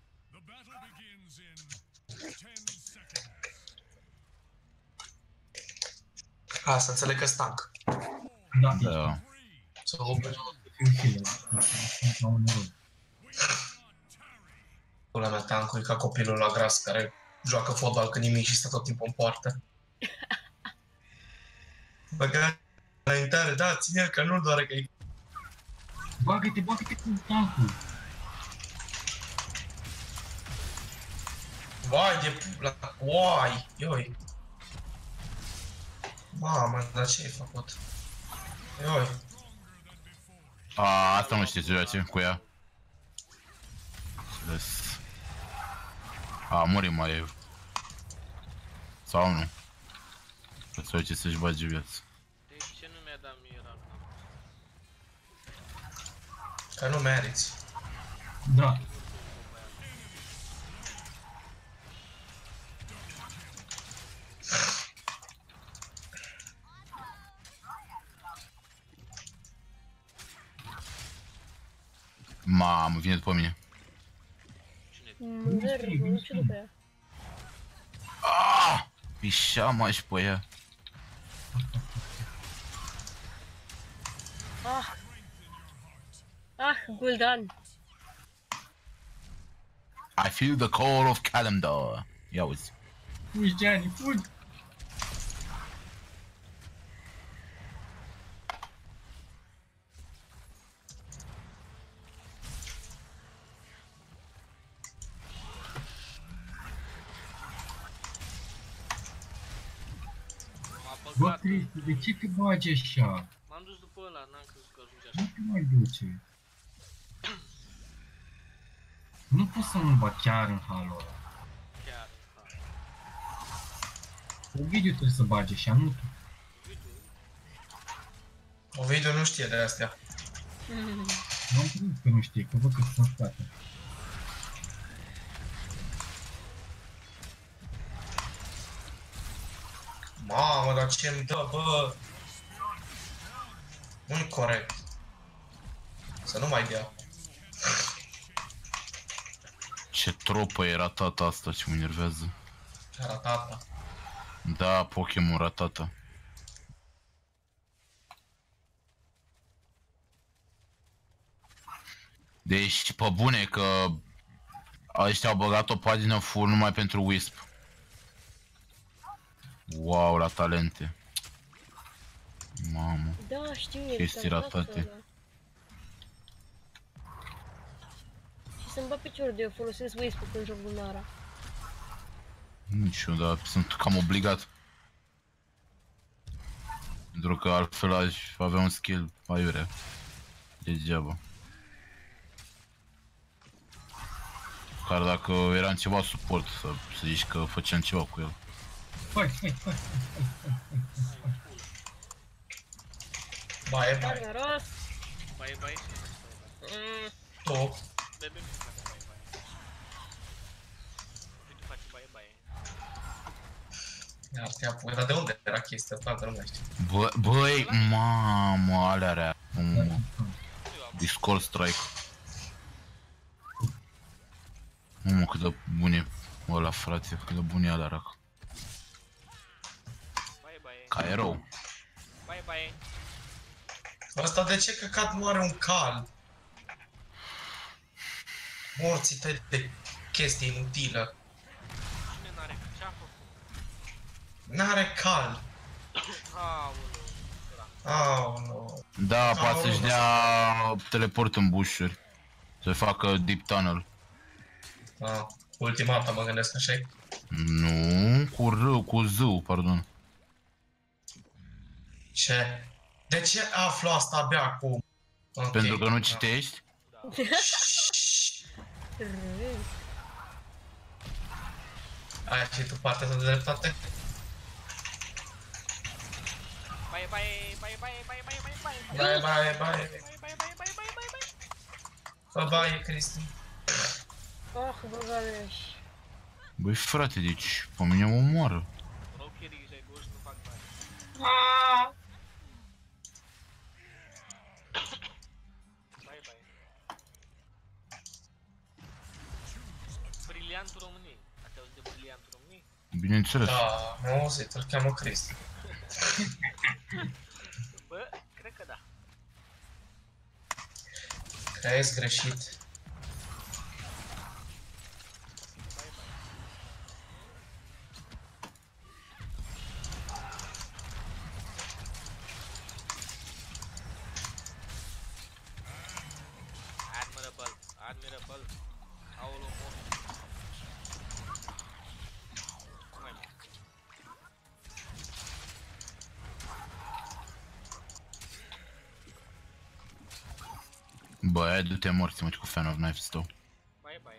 A, să înțeleg că stank. Da, Da. Să o rupe. fiu killer. La un erou. Pula mea, tankul e ca copilul la gras care joacă fotbal cu nimic și stă tot timpul în poartă. Băga înaintare, da, ține că nu doare că e... Bagă-te, bagă-te cu tankul. Vai de pula, uai, ioi. Mamă, dar ce ai făcut? Ioi. A, asta nu știi să joace cu ea. Înțeles. A, muri mai sau nu? Să se uite să-și bage viață. De ce nu mi-a dat mie ăla? Că nu meriți. Da. Mamă, vine după mine. Nu merg, nu știu după ea. Ah! Pișa mai și pe ea. Ah! Ah, Gul'dan! I feel the call of Kalimdor. Ia uzi. Fugi, Gianni, fugi! M-a Bă, băgat. Cristi, de ce te bagi așa? M-am dus după ăla, n-am crezut că ajunge Nu așa. te mai duce. Nu poți să nu bagi chiar în halul ăla. Chiar. Ha. Ovidiu trebuie să bage așa, nu tu. Ovidiu nu știe de astea. Nu am crezut că nu știe, că văd că sunt în spate. Mamă, dar ce-mi dă, bă? Nu-i corect. Să nu mai dea. Ce tropă e ratata asta, ce mă enervează. Era tata. Da, Pokémon ratata. Deci, pe bune că ăștia au băgat o pagină full numai pentru Wisp. Wow, la talente. Mamă. Da, știu, e Chestii tankatul ratate. ăla. Și să-mi bat piciorul de eu folosesc Wisp-ul când joc Lunara. Nici eu, dar sunt cam obligat. Pentru că altfel aș avea un skill aiurea. Degeaba. Care dacă eram ceva suport, să, să zici că făceam ceva cu el. Hai, hai, hai. Ba, e Dar bai. noros! Bye bye. Mm, Tu. Bebe mi face bye bye. Uite face bye bye. Iar te apucă. Dar de unde era chestia asta? Că nu mai știu. Bă, băi, mamă, alea rea. Mă, Discord Strike. Mamă, cât de bun e ăla, frate, cât de bun e ăla, rac. Bye bye. Ca erou. Bye bye. bye. Ăsta de ce căcat nu are un cal? Morții tăi de chestie inutilă. Cine n-are? Ce-a făcut? N-are cal. Aoleu, sărac. Aoleu. Da, poate Aoleu. să-și dea teleport în bușuri. Să facă deep tunnel. Ah, ultimata mă gândesc așa. Nu, cu R, cu Z, pardon. Ce? De ce aflu asta abia acum? Okay. Pentru că nu citești? Ai și tu partea asta de dreptate? Bye, bye, bye, bye, bye, bye, bye, bye. Bye, bye, bye. Bye, bye, bye, bye, bye, bye, bye. Bye, bye, Cristi. Ah, băgareș. Băi frate, deci pe mine mă omoară. Rocherii și ai goși nu fac bani. Bye, bye. Briliantul României. Ați auzit de Briliantul României? Bineînțeles. Da, am auzit, îl cheamă Cristi. Bă, cred că da. Crezi greșit. Admirable, admirable. Aoleu, mor. Mai mult. Bă, aia du-te morți, mă, cu Fan of Knives tău. Bye, bye.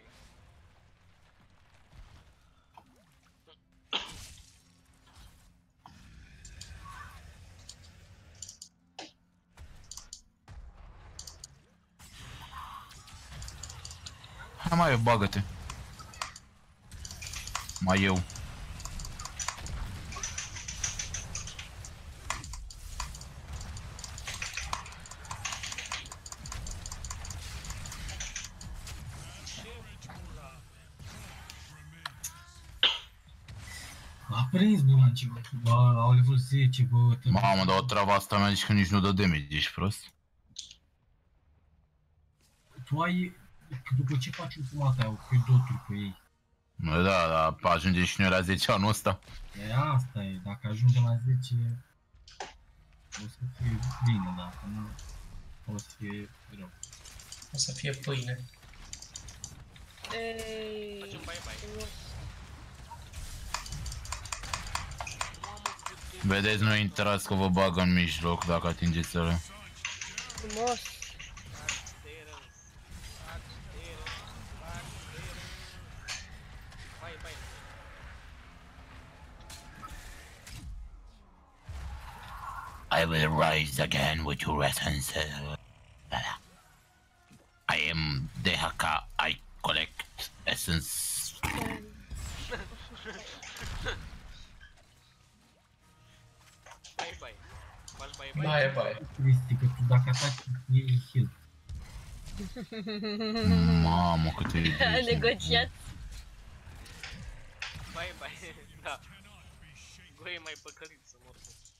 Hai mai eu, bagă-te. Mai eu. A prins, bă, lanci, bă. Bă, au level zece, bă. tă- Mamă, dar o travă asta mea zici că nici nu dă damage, ești prost? Tu ai... După ce faci ultimata aia, cu doturi cu ei. Nu, da, da, ajunge și noi la zece anul ăsta. E asta e, dacă ajungem la zece... O să fie bine, dacă nu... O să fie rău. O să fie pâine. Ei. Facem bye, bye. frumos. Mamă, cât de Vedeți, nu intrați că vă bagă în mijloc dacă atingeți ăla. Frumos. Admirable. Admirable. Admirable. Bye, bye. I will rise again with your essence. I am the hacker. I collect essence. Bye, bye. Faci bye, bye. Bye, bye. Cristi, că tu dacă ataci, e heal. Mamă, cât e A negociat. Bye, bye. Da. Goe mai păcălit să mor.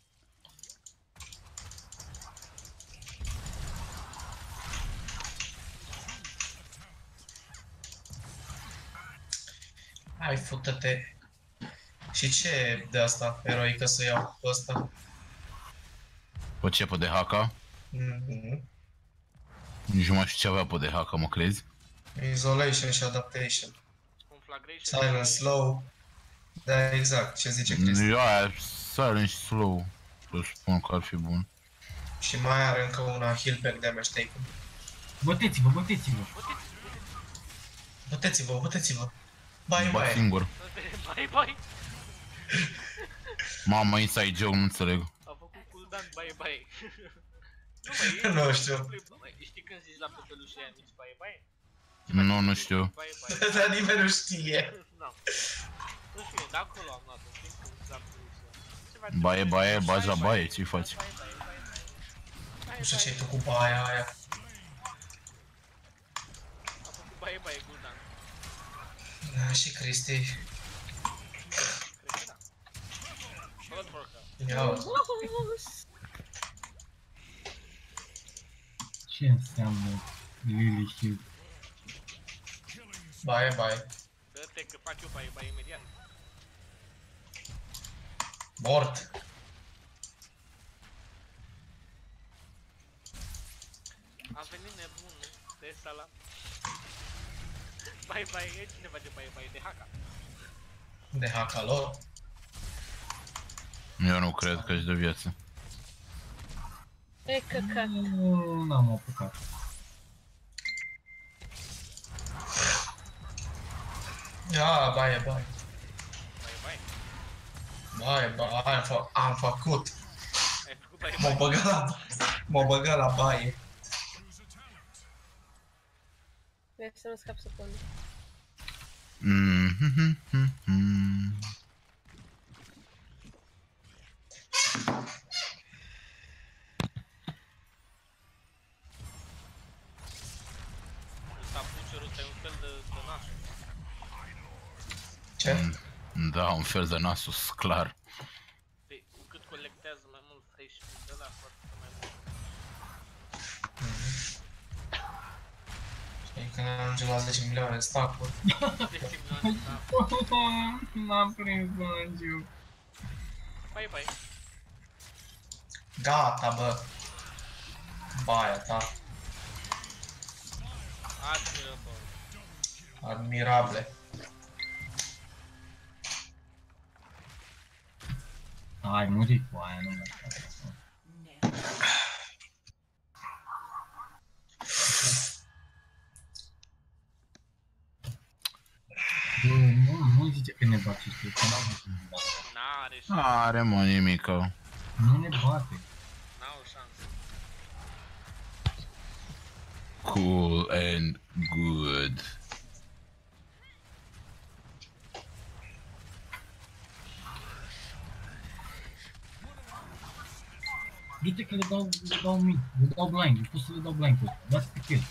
Hai, fută-te. Și ce de asta eroică să iau pe ăsta? Pe ce, pe de haka? Mhm. Nici nu mai știu ce avea pe de haka, mă crezi? Isolation și adaptation. Conflagration. Silent, slow. Da, exact, ce zice Cristi. Eu aia, silent și slow. Să spun că ar fi bun. Și mai are încă una heal back damage taken. Băteți-vă, băteți-vă. Băteți-vă, băteți-vă. Bye, Bat bye. singur. Bye, bye. Mamă, inside joke, nu înțeleg. A făcut cooldown, bye, bye. Nu, Nu mă, știu. Băi, știi când zici la pepelușii aia mici bye, bye? Nu, nu știu. Bye, bye. Dar nimeni nu știe. Nu. Nu știu, de acolo am luat-o, știi? Când zici la pepelușii aia. Ceva de Baie, genul. baie, bagi la Bye, baie, bye. ce-i faci? Bye, bye, bye, bye. Nu știu ce-ai tu cu baia aia. A făcut bye, bye, cooldown. Da, și Cristi. Cred că da. Bloodworker. Ia uzi. Frumos. Ce înseamnă Lily Shield? Baie, baie. Dă-te că fac eu baie, baie imediat. Mort. A venit nebunul de sala. Baie, baie, e cineva de baie, baie, de haka. De haka lor. Eu nu cred că-și dă viață. E căcat. Nu, n-am apucat. Ia, baie, baie. Baie, baie. Baie, baie, am, fă, am făcut. Ai făcut baie, M-a baie. băgat la, m-a băgat la baie. Vreau să nu scap secundă. Mm-hmm. Ăsta pucerul ăsta e un fel de, de nasul. Ce? Da, un fel de Nasus, clar. Păi, cu cât colectează mai mult fresh și de la foarte mai mult. Știi că ne-am ajuns la zece milioane de stack-uri. zece milioane, da. M-am prins, Bungiu. Baie, baie. Gata, bă. Baia ta. Admiră, bă. Admirabile. Ai murit cu aia, nu mai știu. Bă, nu, nu zice că ne bate, știu, că n-am văzut ne bate. N-are șansă. Are, mă, nimică. Nu ne bate. N-au șansă. Cool and good. Du-te că le dau, le dau mic, le dau blind, eu pot să le dau blind cu ăsta, dați pe kill.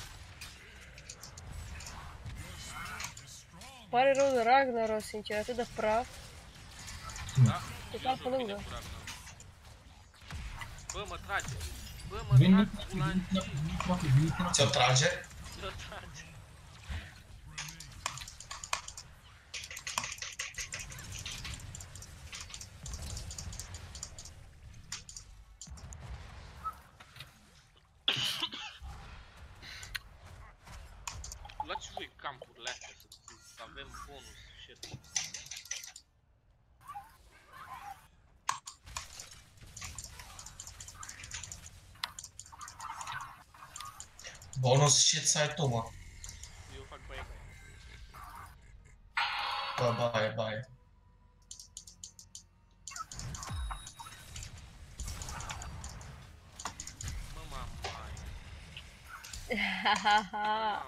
Pare rău de Ragnaros, sincer, atât de praf. Da? Total pe lângă. Bă, mă trage. Bă, mă Veniți, trage. veniți, veniți, înapoi, veniți înapoi. Ți-o trage? Mă trage. Luați voi campurile astea să, să avem bonus și shit. Bonus shit să ai tu, mă. Eu fac baie baie. Bă, baie, baie. Mă, mamai. Hahaha. Mamai.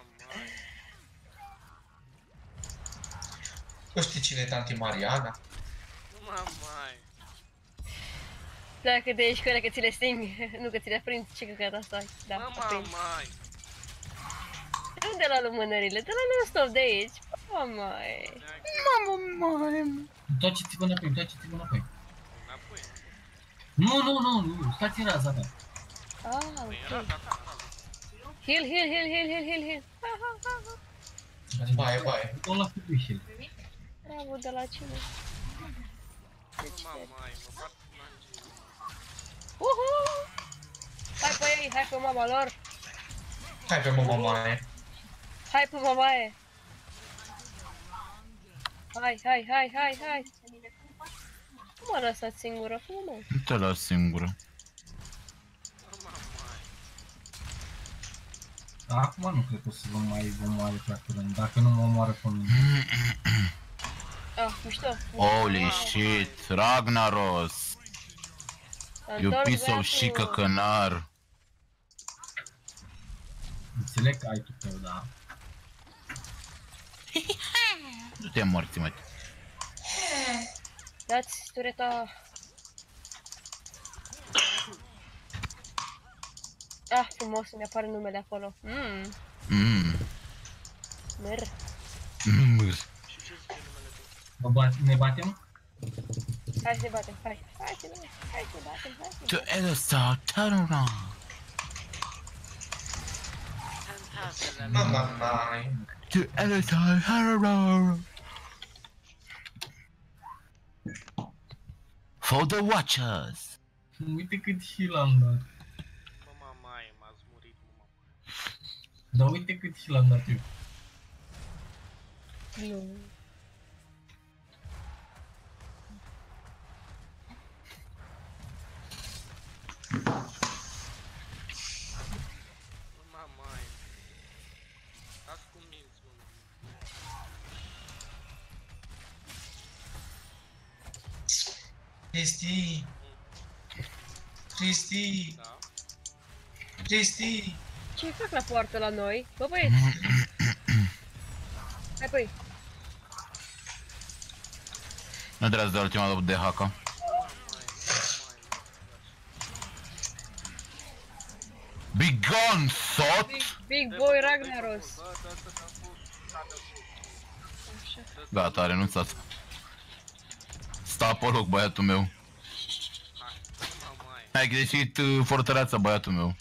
Nu știi cine e tanti Mariana? Mamai. Pleacă de aici cu ele că ți le sting, nu că ți le prind, ce căcat asta ai. Da, Mă, aprind. mamai. De unde la lumânările? De la non-stop de aici. Mamai. Întoarceți-vă înapoi, întoarceți-vă înapoi. Înapoi. Nu, nu, nu, nu, stați în raza mea. Ah, Păi era ok. ta ta. Heal, heal, heal, heal, heal, heal, heal. Ha, ha, ha, ha. Baie, baie. Dau la cubi și el. Bravo, de la cine? Mamai, mă bat cu langi. Uhu! Hai pe ei, hai pe mama lor. Hai pe mama mai. Hai pe mamaie. Hai, hai, hai, hai, hai. Nu m-a lăsat singură, cum mă? Nu te las singură. Mă, mamai. Dar acum nu cred că o să vă mai vă moare prea curând, dacă nu mă omoară pe mine. Ah, mișto. Holy shit, Ragnaros. You piece of shit căcănar. Înțeleg că ai tu tău, da. Nu te morți, mă. Dați tureta. Ah, frumos, mi apare numele acolo. Mmm, Mmm. mer. Mmm. Și ce zice numele tău? Mă bat, ne batem? Hai să ne batem, hai. Hai să ne batem, hai să ne batem, hai să ne To batem. Elistar, turn around. Lasă-le, Mama mai. To Eleanor Harrow. For the Watchers. Uite cât heal am dat. Mama mai, m-ați murit, mama. Dar uite cât heal am dat eu. Nu. Mama mai. Stați cu minți, mă. Cristi. Cristi. Da? Cristi. Ce fac la poartă la noi? Bă, băieți! Hai, păi! Nu trebuie să dea ultima dată de haka. Be gone, sot! Big, big boy Ragnaros! Bă, dă să te-am pus, s-a Așa. Gata, a renunțat. Sta pe loc, băiatul meu. Hai, mama mai. Ai greșit uh, fortăreața, băiatul meu.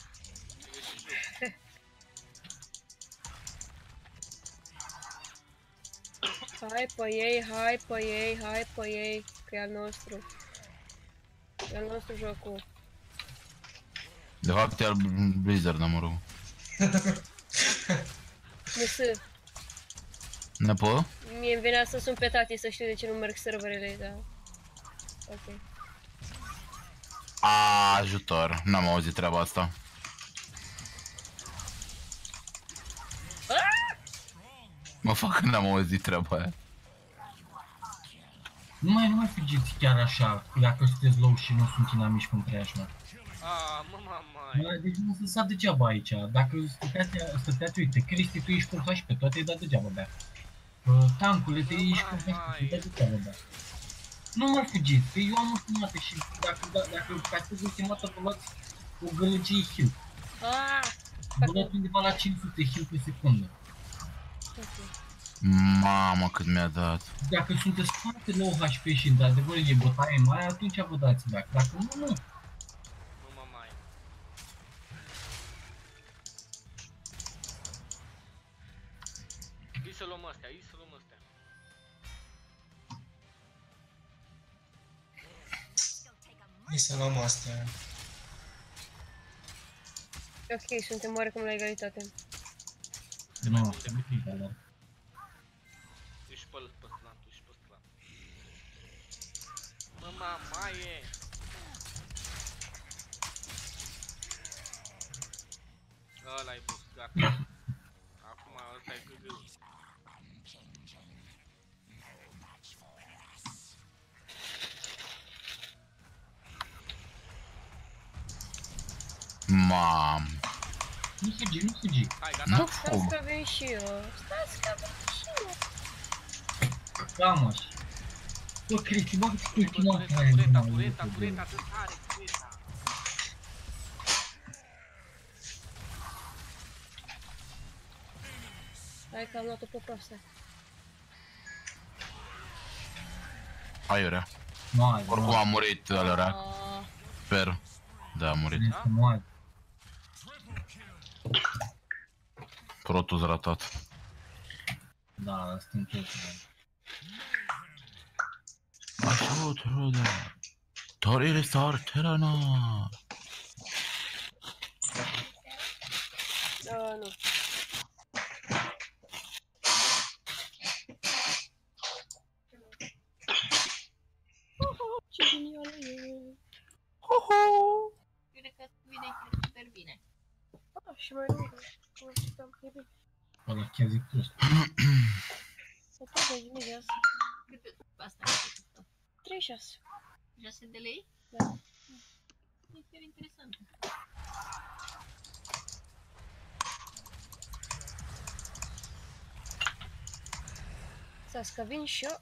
Hai pe ei, hai pe ei, hai pe ei, că e al nostru. E al nostru jocul. De fapt e al Blizzard, mă rog. Nu s. Ne pot? Mie îmi venea să sun pe tati să știu de ce nu merg serverele, dar... Ok. A, ajutor, n-am auzit treaba asta. Mă fac că n-am auzit treaba aia. Nu mai, nu mai fugiți chiar așa, dacă sunteți low și nu sunt inamici cum preajma. A, mama mai. Deci nu se sa degeaba aici. Dacă stăteați, stăteați, uite, Cristi, tu ești pe H P, toate îi dat degeaba bea. Uh, Tancule, te ești pe H P, îi dat degeaba bea. Nu mai fugiți, că eu am ultimate și dacă, da, dacă caseți ultimată, vă luați o gălăgie heal. Ah! Vă luați undeva la cinci sute heal pe secundă. Ok. Mamă, cât mi-a dat. Dacă sunteți foarte low H P și într-adevăr e bătaie mai, atunci vă dați back. Dacă nu, nu. Mama mai. Hai să luăm astea, hai să luăm astea. Hai să luăm astea. Ok, suntem oarecum la egalitate. Nu, nu, dar... Ești pe pe slan, tu ești pe slan. Mama mai e. Ăla-i bus, gata. Acum ăsta-i gâgâl. Mam. Nu fugi, nu fugi. Hai, gata? Nu Stați fug. că vin și eu. Stați că vin și eu. Cam așa. Bă, Cristi, bă, cât Bă, ultima cureta, aia cureta, nu cureta, mai cureta, dă tare, cureta. Hai că am luat-o pe proastă. Aiurea. Moare, Oricum a murit ălărea. Ah, Sper. Da, a murit. Este moare. Protus ratat. Da, asta e întotdeauna. Așa, truda. Torile sar terana. da, nu. Ce genială e. Cred că vine super bine. Ah, și mai lungă. Nu știam că e bine. Ăla chiar zic prost. Să tot de imediat. Cât asta e? treizeci și șase. șase de lei? Da. E chiar interesant. Stați că vin și eu.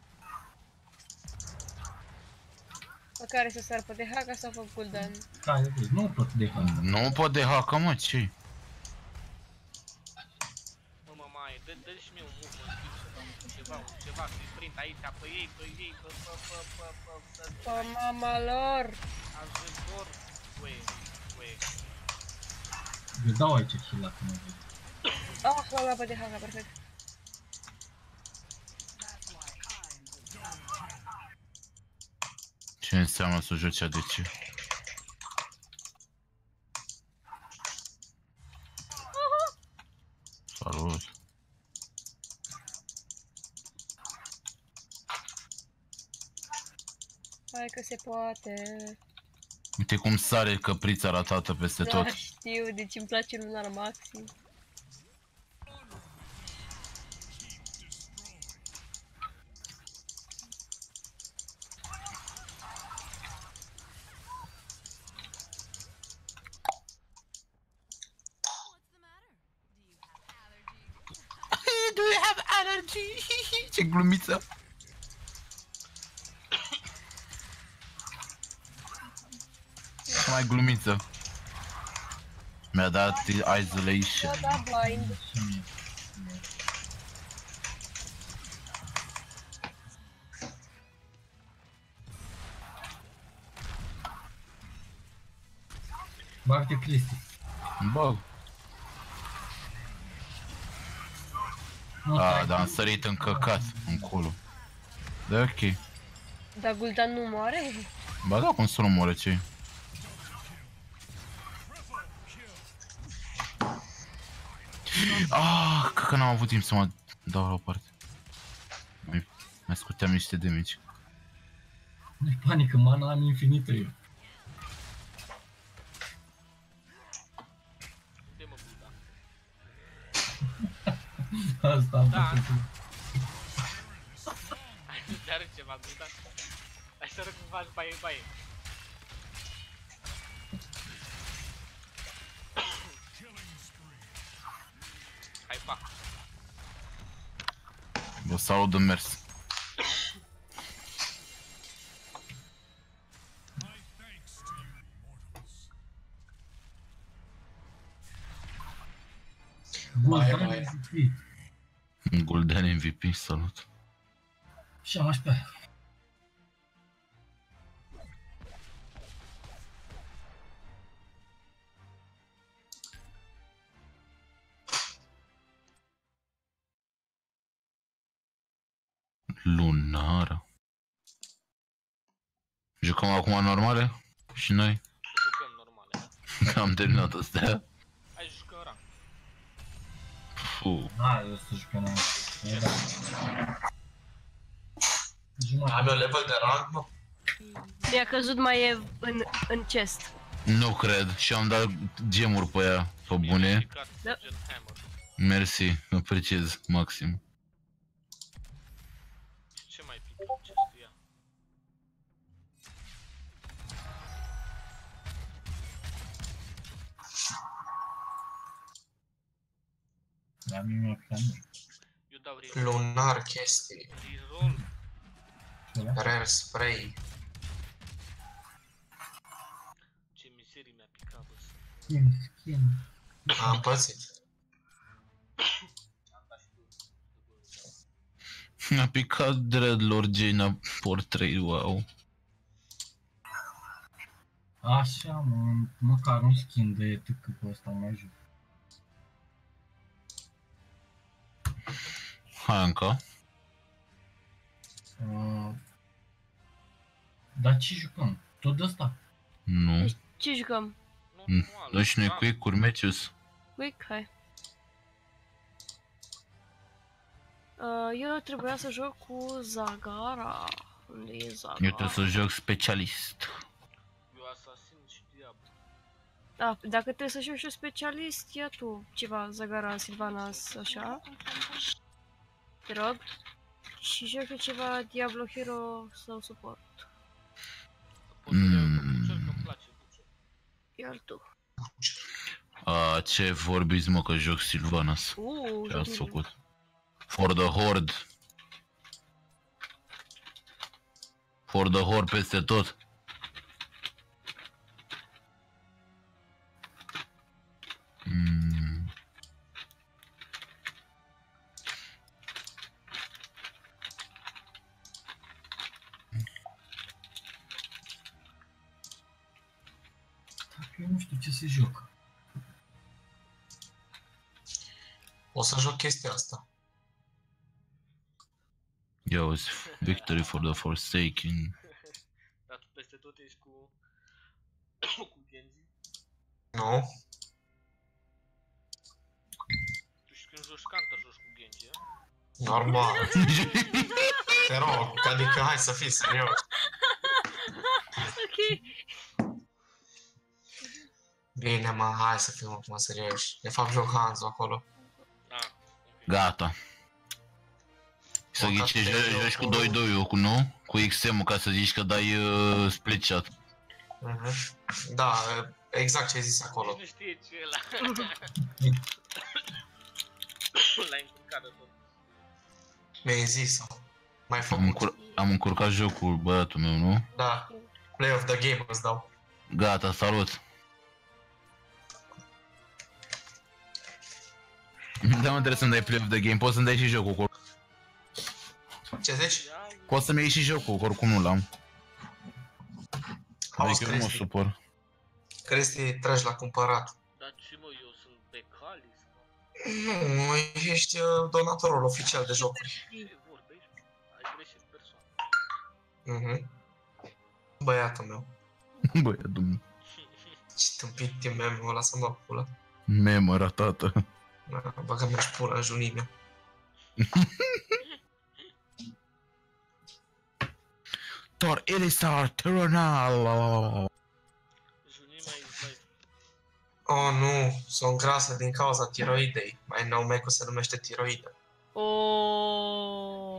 Pe care să sar pe D H ca să fac cooldown. Care vezi, nu tot de fapt. Nu pot de haka, mă, ce? Mama mai, dă, dă și mie un movement speed, ceva, un ceva, să-i sprint aici, pe ei, pe ei, pe, pe, pe, pe, pe, pe, Pe mama lor. ajutor, ue, ue. Eu dau aici heal acum. Ah, l-am luat de Haga, perfect. Ce înseamnă să joci A D C? Salut. Hai că se poate. Uite cum sare căprița ratată peste Da, tot. știu, deci îmi place lunar maxim. Do you have allergy? Ce glumiță. Mai glumiță. Mi-a dat isolation. Da, da, blind. Bag-te Cristi. Bă, Nu, a, stai. dar am sărit în căcat, în culo. Da, ok. Dar Gul'dan nu moare? Ba da, cum să nu moare ce? Ah, că n-am avut timp să mă dau la o parte. Mai, mai scuteam niște damage. Nu-i panică, mana am infinită eu. De mă Buda. Asta am Da. făcut. Hai să te arăt ceva, Buda. Hai să arăt cum faci baie, baie. Hai, fac. Vă salut de mers. Mai, Gul'dan mai. M V P. Golden M V P, salut. Și am așteptat. Lunară. Jucăm acum normale? Și noi? Jucăm normale. Că am terminat astea. Hai, jucăm rank. Puh. Da, eu să jucăm la da. Jumătate. Am eu level de rank, mă. Mi-a căzut mai e în, în chest. Nu cred. Și am dat gemuri pe ea, pe bune. Da. Gen hammer. Mersi, apreciez maxim. Ce mai pică? Ce scria? La mine mi-a picat mult. Eu dau reroll. Lunar chestii. Reroll. Rare spray. Ce mizerie mi-a picat, bă. Skin, skin. Am pățit. Mi-a picat Dreadlord Jaina Portrait, wow. Așa, mă, măcar un skin de tâcă pe ăsta mai joc. Hai încă. Uh, dar ce jucăm? Tot de ăsta? Nu. Ce jucăm? Normal. Dă și noi da. Quick, Urmecius. Quick, hai. Uh, eu trebuia să joc cu Zagara. Unde e Zagara? Eu trebuie să joc specialist. Eu asasin și diablu. Da, dacă trebuie să joc și eu specialist, ia tu ceva, Zagara, Sylvanas, așa. Te rog. Și joc eu ceva Diablo Hero sau suport. Pot să le iau Mm. pe Butcher, că îmi place Butcher. Iar tu. A, ce vorbiți mă că joc Sylvanas. Uuu, Ce ați făcut? For the Horde. For the Horde peste tot. Mm. Dacă eu nu știu ce să joc. O să joc chestia asta. Yo, it's victory for the Forsaken. Dar tu peste tot ești cu... cu Genji. Nu? Tu și când joci Counter, joci cu Genji, a? Normal. Te rog, adică hai să fii serios. Ok. Bine, mă, hai să fim acum serioși. De fapt, joc Hanzo acolo. Ah, ok. Gata. Să Mă, ghici, ca să te joci cu joc doi doi cu nu? Cu X M-ul ca să zici că dai uh, split chat. Mhm. Da, exact ce ai zis acolo. Nici nu știe ce e ăla. L-ai încurcat de tot. Mi-ai zis-o. Mai Am, făcut. încur am încurcat jocul băiatul meu, nu? Da. Play of the game îți dau. Gata, salut. Da, mă trebuie să-mi dai play of the game, poți să-mi dai și jocul, că Ce zici? poți să-mi iei și jocul, că oricum nu l-am. Auzi, Adică eu nu mă Cristi. supăr. Cristi, treci la cumpărat. Dar ce mă, eu sunt Becalis, mă. Nu, ești uh, donatorul oficial de jocuri. Ce vorbești? Ai greșit persoană. Mhm. Băiatul meu. Băiatul meu. Ce tâmpit e meme-ul ăla să-mi dau pula. Memă ratată. Da, băga mi-aș pula în junimea. Thor Elisar Tyranal. Junima is life. Oh, nu, sunt grasă din cauza tiroidei. Mai nou mecul se numește tiroidă. Oh.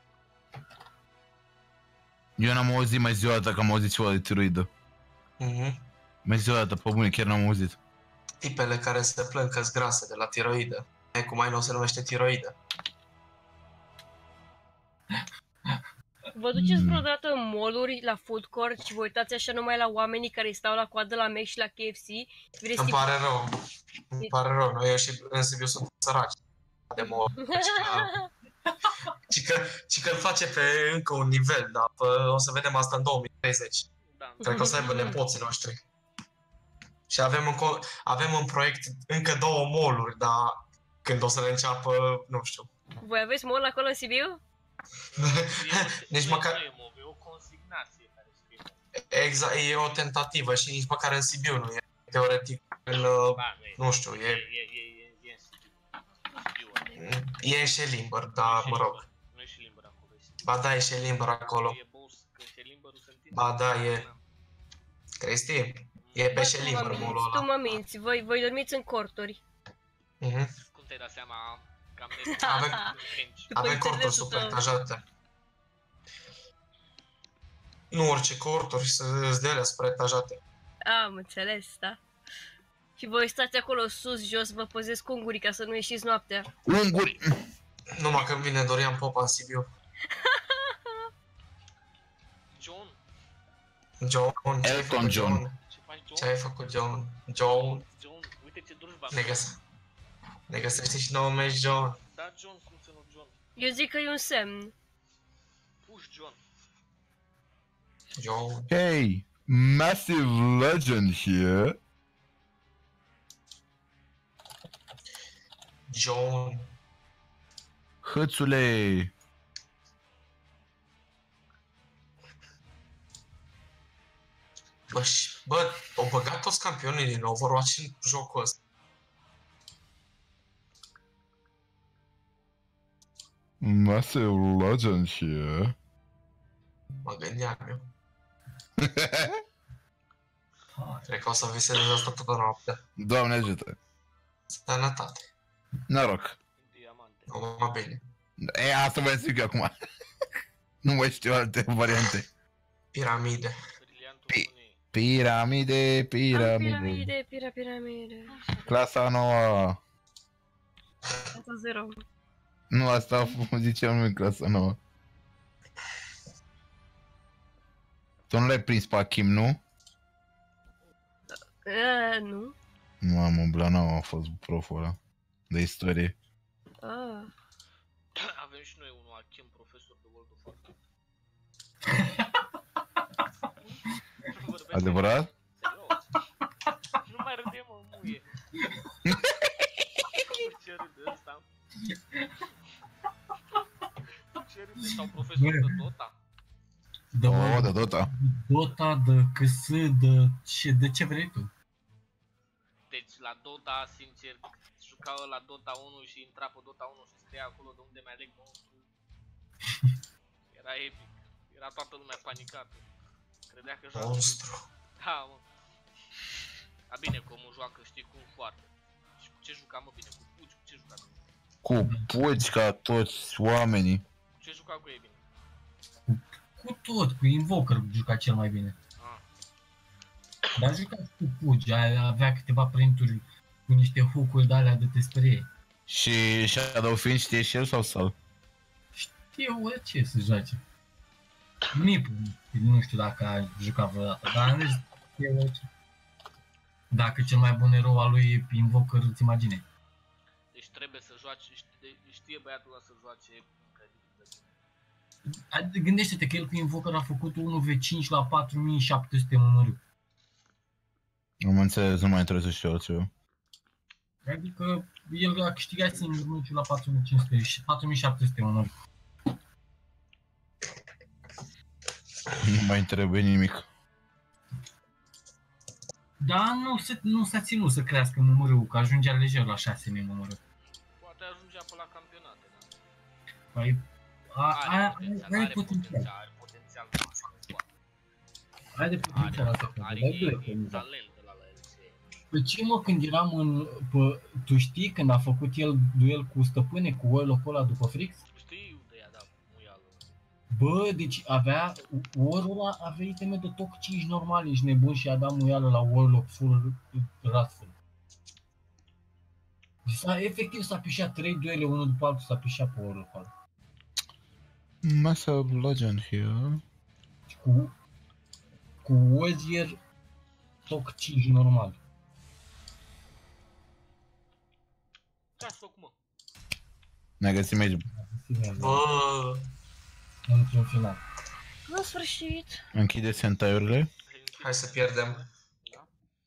Eu n-am auzit mai ziua dată că am auzit ceva de tiroidă. Mhm. Mai ziua dată, pe bune, chiar n-am auzit. Tipele care se plâng că-s grase de la tiroidă. Mecul mai nou se numește tiroidă. Vă duceți vreodată în mall-uri, la food court și vă uitați așa numai la oamenii care stau la coadă la Mac și la K F C? Vreți Îmi pare rău. Îmi pare rău. Noi eu și în Sibiu sunt săraci. De mor. Și că, și că îl face pe încă un nivel, dar pe, o să vedem asta în două mii treizeci. Da. Cred că o să aibă nepoții noștri. Și avem în, avem în proiect încă două mall-uri, dar când o să le înceapă, nu știu. Voi aveți mall acolo în Sibiu? Nici Nu măcar... e mov, e o consignație care scrie. Exact, e o tentativă și nici măcar în Sibiu nu e. Teoretic, în, uh, Ba, nu e. nu știu, E, e, e, e, e, e în Sibiu. Sibiu, e Șelimber, Nu dar e mă rog. Șelimber, Nu e Șelimber acolo, e Sibiu. Ba da, e Șelimber acolo. E Bous, că Șelimberul se întinde. Ba da, e. Cristi, e pe Bă, tu Șelimber mă mall-ul minți, tu ăla. mă minți, voi, voi dormiți în corturi. Mhm. Cum te-ai dat seama că am Avem- French? După Avem corturi înțelesul tău. supraetajate. Nu orice corturi, să-ți dea alea supraetajate. Am înțeles, da. Și voi stați acolo sus, jos, vă păzesc ungurii ca să nu ieșiți noaptea. Unguri! Numai că vine Dorian Popa în Sibiu. John, John, ce ai Elton făcut, John. John? ce faci, Ce John? ai făcut, John? John, John, uite ce drujba. ne, găs- ne găsește și nouă meci, John. Da, John, cum să nu John? Eu zic că e un semn. Push John. John. Hey, massive legend here. John. Hățule! Bă, și, bă, au băgat toți campionii din Overwatch în jocul ăsta. Massive legend here. Mă gândeam eu. Hai. Cred că o să visez asta toată noaptea. Doamne ajută! Sănătate. Noroc! Diamante. Numai bine. E, asta vă zic eu acum. Nu mai știu alte variante. Piramide. Briliantul Pi- bunei. Piramide, Am piramide. piramide, pira, piramide. Clasa nouă. Asta zero. Nu, asta ziceam noi clasa nouă. Tu nu l-ai prins pe Achim, nu? Uh, nu. Mamă, Blanau a fost proful ăla de istorie. Ah. Avem și noi unul Achim, profesor de World of Warcraft. Vorbesc Adevărat? serios. Nu mai râdem, mă, muie. Ce râde ăsta? șerif sau profesor de Dota. De, Oh, de Dota. Dota, de C S, de ce, de ce vrei tu? Deci la Dota, sincer, jucau la Dota unu și intra pe Dota unu și scria acolo de unde mi-aleg monstru. Era epic. Era toată lumea panicată. Credea că joacă... Monstru. Da, mă. A bine, că omul joacă, știi cum, foarte. Și cu ce juca, mă, bine? Cu puci, cu ce juca? Cu puci ca toți oamenii. Cu ce juca cu ei, bine? Cu tot, cu Invoker juca cel mai bine. Ah. Dar juca și cu Pugi, avea câteva printuri cu niște hook-uri de alea de te sperie. Și Shadow Fiend știe și el sau Sal? Știu de ce să joace. Nip, nu știu dacă a jucat vreodată, dar nu știu de ce. Dacă cel mai bun erou al lui e Invoker, îți imaginezi. Deci trebuie să joace, știe, știe băiatul ăla să joace incredibil de bine. Adică gândește-te că el cu Invoker a făcut unu v cinci la patru mii șapte sute M R. Am înțeles, nu mai trebuie să știu altceva. Adică el a câștigat singur meciul la patru mii cinci sute și patru mii șapte sute M R. Nu mai trebuie nimic. Dar nu, se, nu s-a ținut să crească M R-ul, că ajungea lejer la șase mii M R. Poate ajungea pe la campionate, da? Păi, a, Are a, potențial, are are potențial. potențial, are potențial foarte. Are de potențial Are, asta. are Dar e, e e talent de la la el. Păi ce mă, când eram în... Pă, tu știi când a făcut el duel cu stăpâne, cu Warlock-ul ăla după Frix? Știi de ea, da, muială. Bă, deci avea... Warul ăla avea iteme de toc cinci normal, ești nebun și a dat muială la Warlock full rastful. S-a, efectiv s-a pișat trei duele, unul după altul s-a pișat pe Warlock ăla. Massive Legend here. Cu... Cu Ozier toc cinci normal. Ce ați făcut, mă? Ne-a găsit mage. Bă, Într-un final. La sfârșit. Închide sentaiurile. hai să pierdem. Da?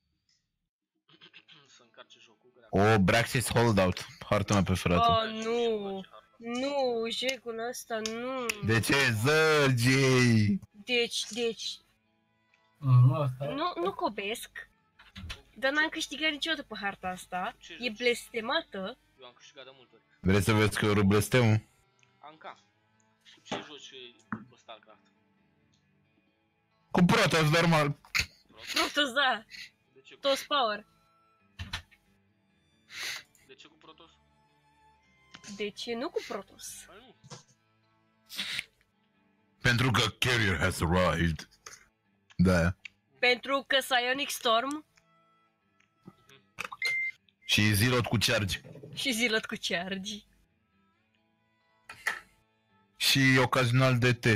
Să încarce jocul grea. O, Braxis Holdout. Harta mea preferată. Oh, nu. Nu, jegul ăsta, nu. De ce? Zărgei! Deci, deci, Mm, asta e. nu, nu cobesc. Dar n-am câștigat niciodată pe harta asta. Ce E joci? blestemată. Eu am câștigat de multe ori. Vrei să vezi că eu rublestemul? Anca, cu ce joci pe StarCraft? Cu Protoss normal. Protoss, da. De ce cu, Toss power. de ce cu Protoss? De ce nu cu Protoss? Păi nu. Pentru că Carrier has arrived. Da. Pentru că Psionic Storm Și Zilot cu charge. și Zilot cu charge. Și ocazional D T.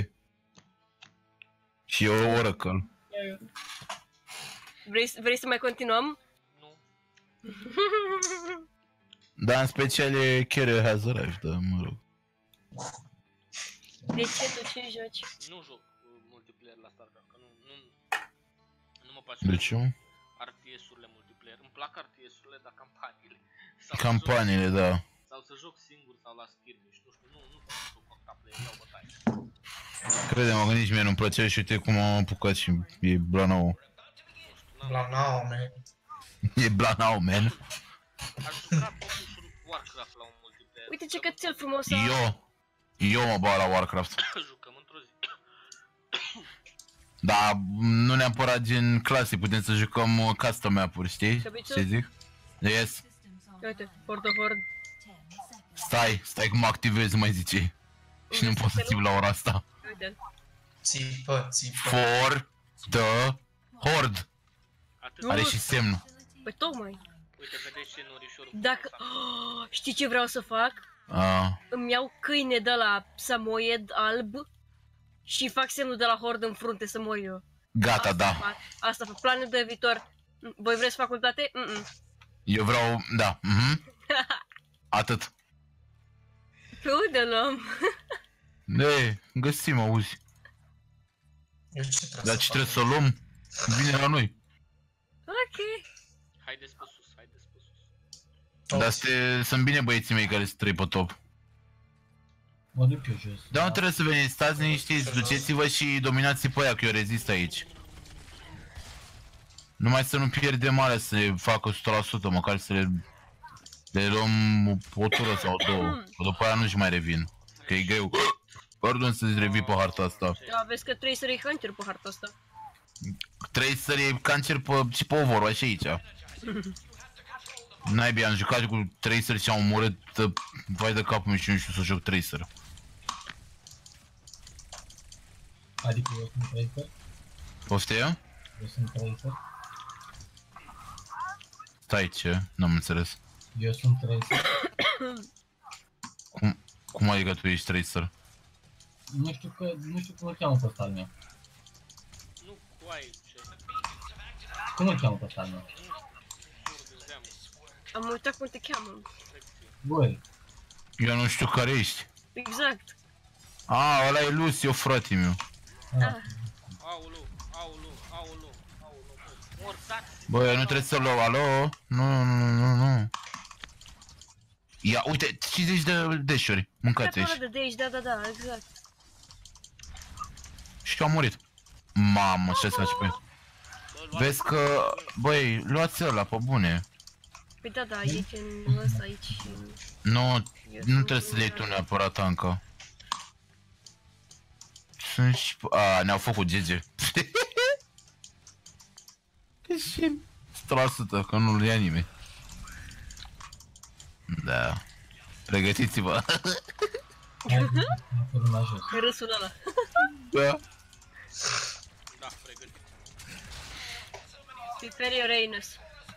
Și Oracle. Vrei, vrei să mai continuăm? Nu. Dar în special e Carrier has arrived, da, mă rog. De ce tu ce joci? Nu joc uh, multiplayer la StarCraft, că nu, nu, nu mă place. De ce? R T S-urile multiplayer. Îmi plac R T S-urile, dar campaniile. Sau să Campaniile, da. joc, sau să joc singur sau la skirmish, nu știu, nu, nu pot să joc contra player, iau bătaie. Crede-mă că nici mie nu-mi plăcea și uite cum am apucat și e Blanau. La nou, man. E Blanau, man. Aș juca totuși Warcraft la un multiplayer. Uite ce cățel frumos a... Eu. Eu mă bag la Warcraft. Jucăm într-o zi. Dar nu neapărat gen clasic, putem să jucăm uh, custom map-uri, știi? Căbiță? Ce zic? Yes. Uite, Horde of Horde. Stai, stai cum mă activez, mai zice. Și nu pot să țip la ora asta. Uite. Țipă, țipă. For the Horde. Atât. Nu. Are și semnul. Păi tocmai. Uite, vedeți ce norișor. Dacă... Oh, știi ce vreau să fac? Ah, Îmi iau câine de la Samoyed alb și fac semnul de la Horde în frunte să mor eu. gata, Asta da. fac. Asta fac. Planul de viitor. Voi vreți facultate? Mm-mm. Eu vreau, da. Mhm. Atât. Pe unde luăm? De, găsim, auzi. Eu ce trebuie Dar să ce fac? trebuie să o luăm? Vine la noi. Ok. Haideți pe sus, haideți pe sus. Toți. Dar este, sunt bine băieții mei care sunt trei pe top. Mă duc eu jos. Dar nu trebuie să veniți, stați liniștiți, duceți-vă și dominați pe aia, că eu rezist aici. Numai să nu pierdem mare, să le facă o sută la sută, măcar să le, le luăm o tură sau două. După aia nu-și mai revin, că e greu. Pardon să-ți revii pe harta asta. Da, vezi că trebuie să-i hunter pe harta asta. Trebuie să iei cancer pe, și pe Overwatch și aici. N-ai bine, am jucat cu Tracer și am omorât vai de capul meu și nu știu să joc Tracer. Adică eu sunt Tracer? Poftim? Eu sunt Tracer? Stai, ce? N-am înțeles. Eu sunt Tracer? Cum, cum adică tu ești Tracer? Nu știu că, nu știu cum îl cheamă pe ăsta al meu. Nu cu ai ce. Cum îl cheamă pe ăsta al meu? Am uitat cum te cheamă. Băi, Eu nu știu care ești. Exact. A, ăla e Lucio, frate meu. Ah. Aulu, aulu, aulu, aulu. Mortați. Bă, nu trebuie să luau, alo? Nu, nu, nu, nu. Ia, uite, cincizeci de deșuri, mâncați aici. de aici, da, da, da, exact. Și eu am murit. Mamă, ce să faci pe el? Vezi că, băi, luați ăla, pe bune. Păi da, da, e în ăsta aici și... Nu, nu trebuie să le iei tu neapărat tancă. Sunt și... A, ne-au făcut G G. Și... o sută la sută, că nu-l ia nimeni. Da. Pregătiți-vă. hai, am fost una jos. Râsul ăla. Da. Da, pregătit. Superior Reynus.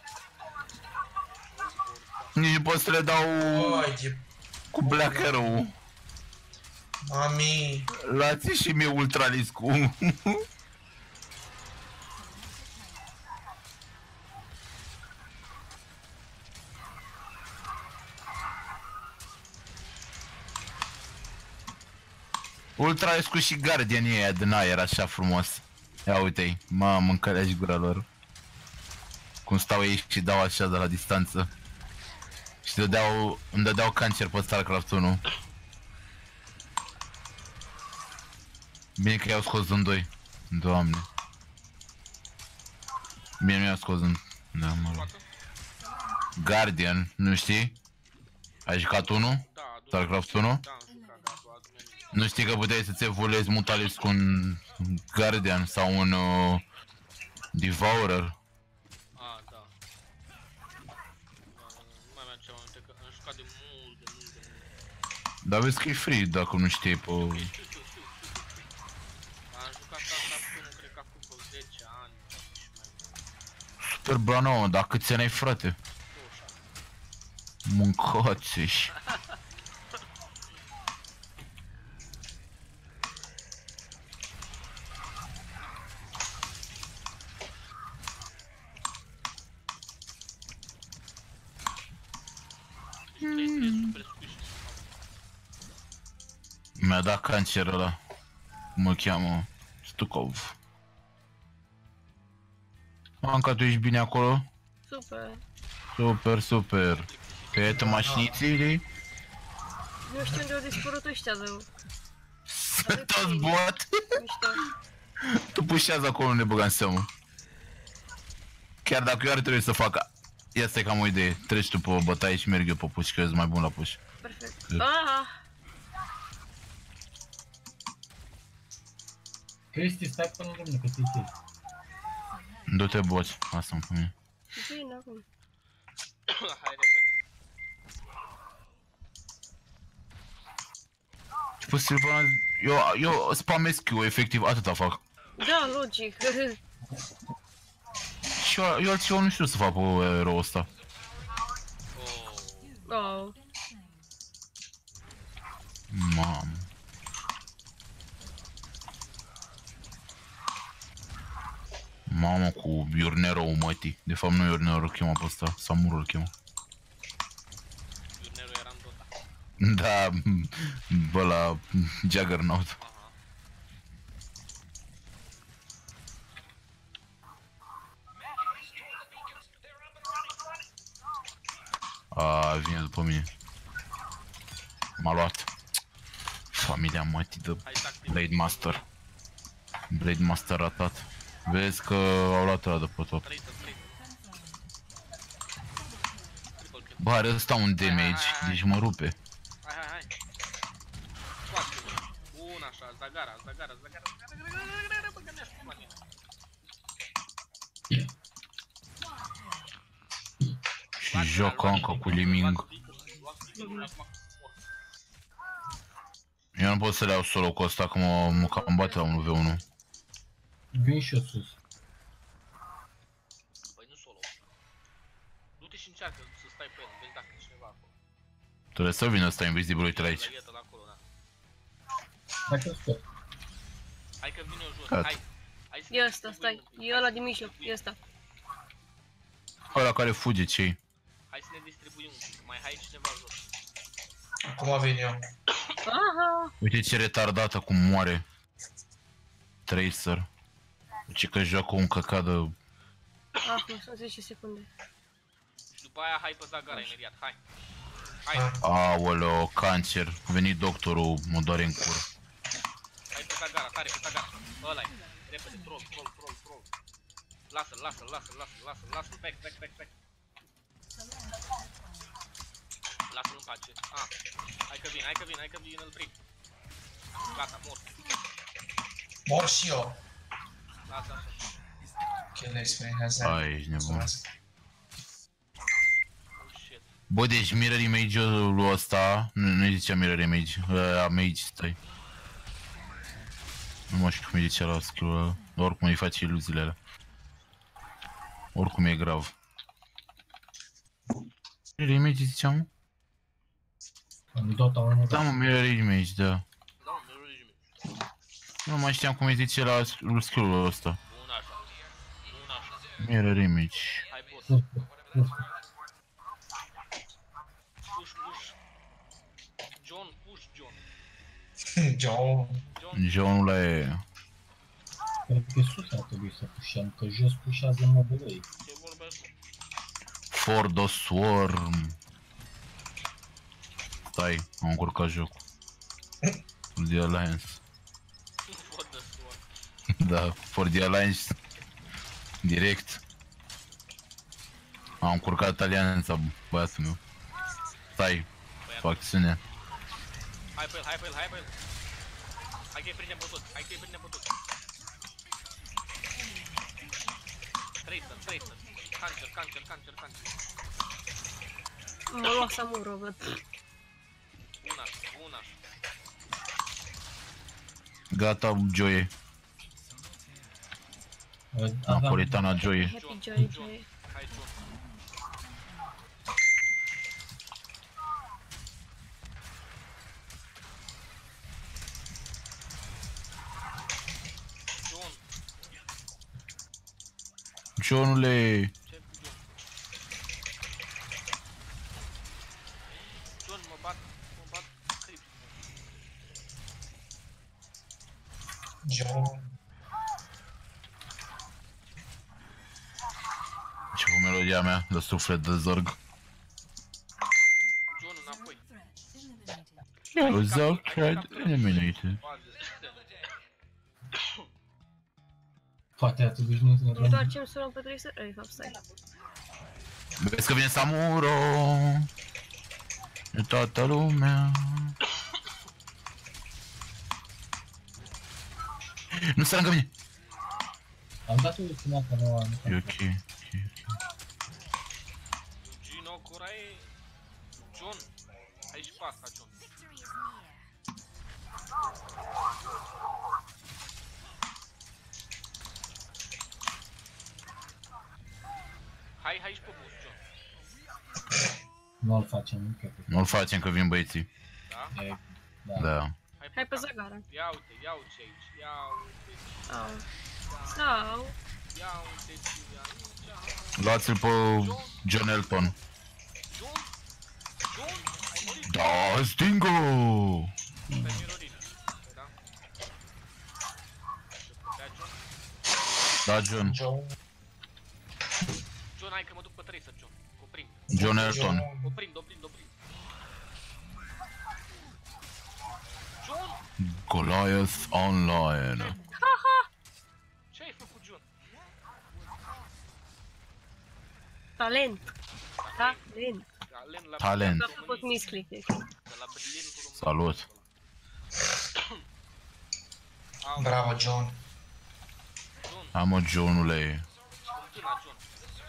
Nici nu pot să le dau Ai de... cu Black Arrow. Mami... Luați și mie ultraliscu. Ultraliscu și Guardian-ii ăia din aer așa frumos. Ia uite-i, mamă, încălea-și gura lor. Cum stau ei și dau așa de la distanță. Și dădeau, îmi dădeau cancer pe StarCraft unu. Bine că i-au scos în doi. Doamne. Bine, nu i-au scos în... Da, mă rog. Guardian, nu știi? Ai jucat unul? Da, adu- StarCraft unu? da, am jucat, da, adu- adu-mi aminte. Nu știi că puteai să-ți evoluezi Mutalis cu un Guardian sau un uh, Devourer? Ah, da. Da, nu mai mi-am ce aminte că am jucat de mult, de mult, de mult. Dar vezi că e free dacă nu știi pe... Știu, știu, știu, știu, știu. Am jucat asta până, cred că acum vreo zece ani și mai mult. Super Brano, dar câți ani ai, frate? douăzeci și șase. Mâncați-și. Mi-a dat cancer ăla. Cum îl cheamă? Stukov. Anca, tu ești bine acolo? Super. Super, super. Că e mașiniții? Nu știu unde au dispărut ăștia, zău. Sunt toți bot. Mișto. Tu pușează acolo, nu ne băga în seamă. Chiar dacă eu ar trebui să fac... Ia stai că am o idee. Treci tu pe bătaie și merg eu pe puș, că eu sunt mai bun la puș. Perfect. Ah! Cristi, stai până lângă mine, că ți-i chei. Du-te boci, asta-mi pe mine. Bine, acum. Hai repede. Ce posibil până... Eu, eu spamez Q, efectiv, atâta fac. Da, logic. Și eu, eu altceva nu știu să fac pe erou ăsta. Oh. Oh. Mamă. Mamă cu Iurnero mătii. De fapt nu Iurnero îl chema pe ăsta, Samuro îl chema. Iurnero era în Dota. Da, bă la Juggernaut. A, vine după mine. M-a luat. Familia mătii de Hai să activăm. Blade Master. Blade Master ratat. Vezi că au luat ăla de pe top. Tracer, tracer. Triple kill. Bă, are ăsta un damage, deci mă rupe. Hai, hai, hai. Scoate. Bun, așa, Zagara, Zagara, Zagara, Zagara, Zagara, Zagara, bă, că ne-aș pula mea. Și joc încă cu Liming. Eu nu pot să le iau solo cu ăsta, că mă, mă cam bate la unu v unu. Vin și eu sus. Păi nu solo. Du-te și încearcă să stai pe el, vezi dacă e cineva acolo. Trebuie să vină ăsta invizibil, uite aici. Lăghetă-l acolo, da. Hai că scot. Hai că vine eu jos, Gata. hai. Hai să E ne ăsta, distribuim stai. un pic, E hai ăla să din ne mijloc, e distribuim. ăsta. Ăla care fuge, ce-i? Hai să ne distribuim un pic, mai hai cineva jos. Acum vin eu. Aha! Uite ce retardată cum moare. Tracer. Ce că joacă un căcat de... Ah, nu sunt zece secunde. Și după aia hai pe Zagara imediat, hai. Hai, Hai. Aoleo, cancer. A venit doctorul, mă doare în cur. hai pe Zagara, tare pe Zagara. Ăla-i. Repede, troll, troll, troll, troll. Lasă-l, lasă-l, lasă-l, lasă-l, lasă-l, lasă-l, back, back, back, back. Lasă-l în pace. Ah, hai că vin, hai că vin, hai că vin, îl prind. Gata, mor. Mor și eu. Lasă așa. Kill experience has that. Ai, ești nebun. Oh shit. Bă, deci mirror image-ul ăsta, nu, nu-i zicea mirror image, ăla mage, stai. Nu mă știu cum îi zicea la skill-ul ăla, dar oricum îi face iluziile alea. Oricum e grav. Mirror image ziceam? În Dota unu, Da, mă, mirror image, da. Da, mă, mirror image. Nu mai știam cum îi zice la skill-ul ăsta. Bun așa. Bun așa. Mirror image. Hai pot. sus, sus. Push, push. John, push, John. Joe. John, Johnul ăla e... Cred că sus ar trebui să pușăm, că jos pușează mobul ei. ce vorbesc? For the Swarm. Stai, am încurcat jocul. For the Alliance. For the sword. Da, for the Alliance. Direct. Am încurcat alianța, băiatul meu. Stai, facțiunea. Hai pe el, hai pe el, hai pe el. Hai că-i prindem pe toți, hai că-i prindem pe toți. Tracer, Tracer. Cancer, cancer, cancer, cancer. Mă lua Samuro, văd. Bun așa, bun așa. Gata, Joie. Napolitana Joie. Happy Joy, Joy. Hai, John. John, Johnule. ce cu John? John, mă bat, mă bat creep. Joe. Ce cu melodia mea de suflet de zorg. John, înapoi. Result tried eliminated. Poate ar trebui să nu ne dăm. Întoarcem să luăm pe Tracer? Ei, fapt, stai. Vezi că vine Samuro. E toată lumea. Nu stai lângă mine. Am dat o ultima că nu am. E ok. Gino Corae. John, hai și pe asta, John. Hai, hai și pe boss, John. Nu-l facem încă. Nu-l facem că vin băieții. Da? E, da. Da. Hai, Hai pe cap. Zagara. Ia uite, ia uite ce aici. Ia uite ce. Sau... Sau... Ia uite ce. Ia uite. Luați-l pe John Elton. John? John? Ai murit? Da, Stingo! Pe mirorină. Da? Se putea, John? Da, John. Joe. John, hai că mă duc pe Tracer, John. Oprind. John Elton. Oprind, oprind, oprind. John! Goliath online. Ce ai făcut, John? Talent. Talent. Talent la Talent. A făcut misclick. De la Berlin cu România. Salut. Au, Bravo, John. John, Am Johnule. întâlna, John.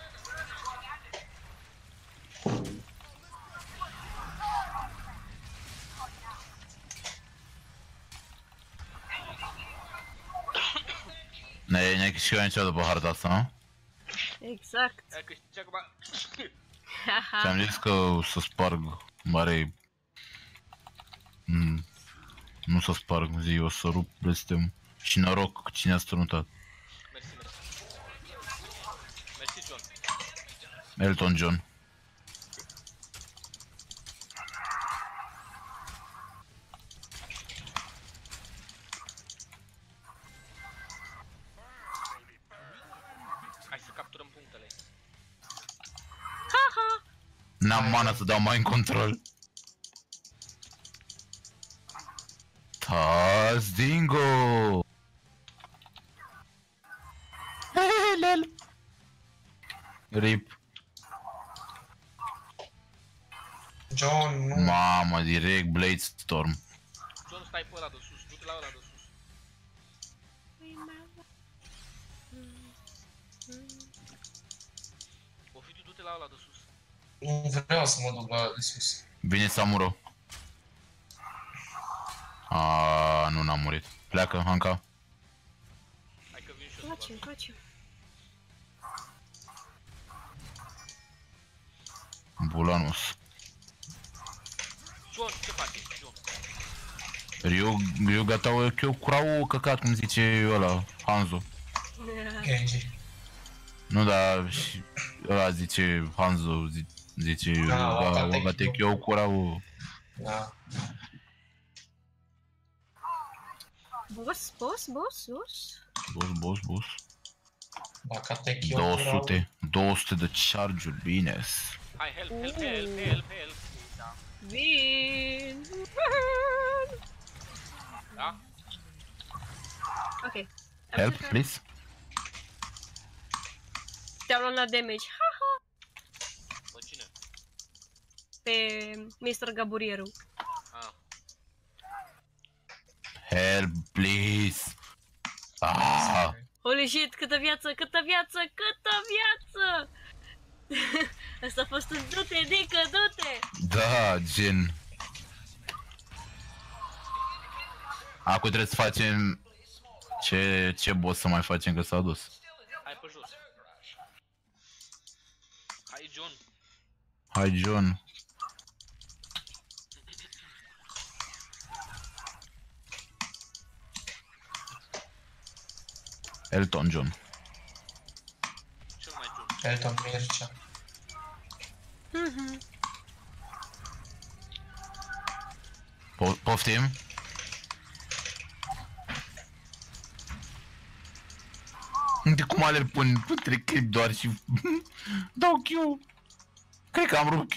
Ne, ne câștigăm niciodată pe harta asta, nu? Exact. Hai că știi acum... Ți-am zis că o să sparg mare... Mm. Nu să sparg, zi, o să rup blestem. Și noroc cu cine a strănutat. Mersi, mersi. Mersi, John. Elton John. Hai să capturăm punctele. N-am mana să dau mai în control. Taz Dingo! Lel. Rip. John, nu. Mamă, direct Blade Storm. John, stai pe ăla de sus. Du-te la ăla de sus. O fi tu, du-te la ăla de sus. Nu vreau să mă duc la de sus. Vine Samuro. Aaaa, nu n-am murit. Pleacă, Hanka. Hai că vin și eu să Facem, văd. facem. Bulanus. John, ce faci, John? Ryu, Ryu gata o eu curau căcat, cum zice ăla, Hanzo. Genji. Nu, dar și ăla zice Hanzo, zi, zice Da, da, Wakate Wakate Kyo curau. Da. Boss, boss, boss, boss. Boss, boss, boss. Dacă te chiu două sute, două sute de charge-uri, bine. Hai, help, help, help, help, help. Da. Vin. Da? Ok. Am Help, încercat. please. Te-am luat la damage. Ha, Bă, cine? pe mister Gaburieru. Ah. Help, please. Ah, Holy shit, câtă viață, câtă viață, câtă viață! Asta a fost un du-te, Dică, du-te! da, gen. Acum trebuie să facem... Ce, ce boss să mai facem, că s-a dus? Hai pe jos. Hai, John. Hai, John. Elton John. Cel mai John. Elton Mircea. Po poftim? Uite cum alerg până între clip doar și dau Q. Cred că am rupt Q.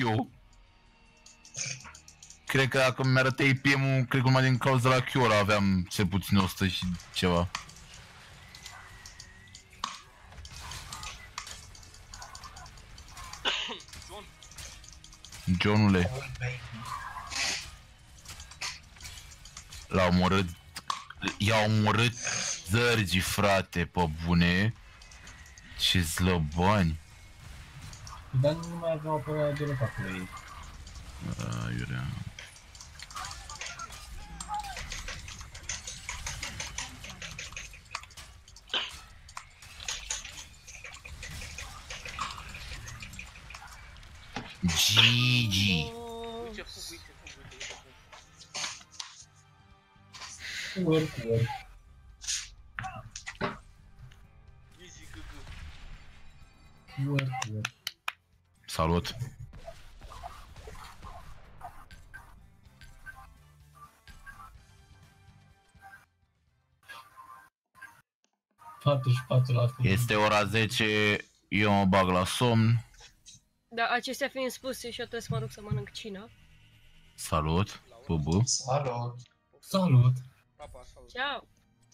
Cred că dacă mi-arătă A P M-ul, cred că numai din cauza la Q ăla aveam cel puțin o sută și ceva. John. Johnule, l-a omorât, i-a omorât zărgii, frate, pe bune. Ce zlăbani. Dar nu mai aveau apărarea de loc acolo ei. Aiurea. Gigi. Uite, fug, uite, fug, uite, uite, fug. Work, work. Easy, gg. Work, work. Salut. patruzeci și patru la sută. Este ora zece, eu mă bag la somn. Da, acestea fiind spuse și eu trebuie să mă duc să mănânc cina. Salut, bubu. Salut. Salut! Pa, pa, salut. Ciao!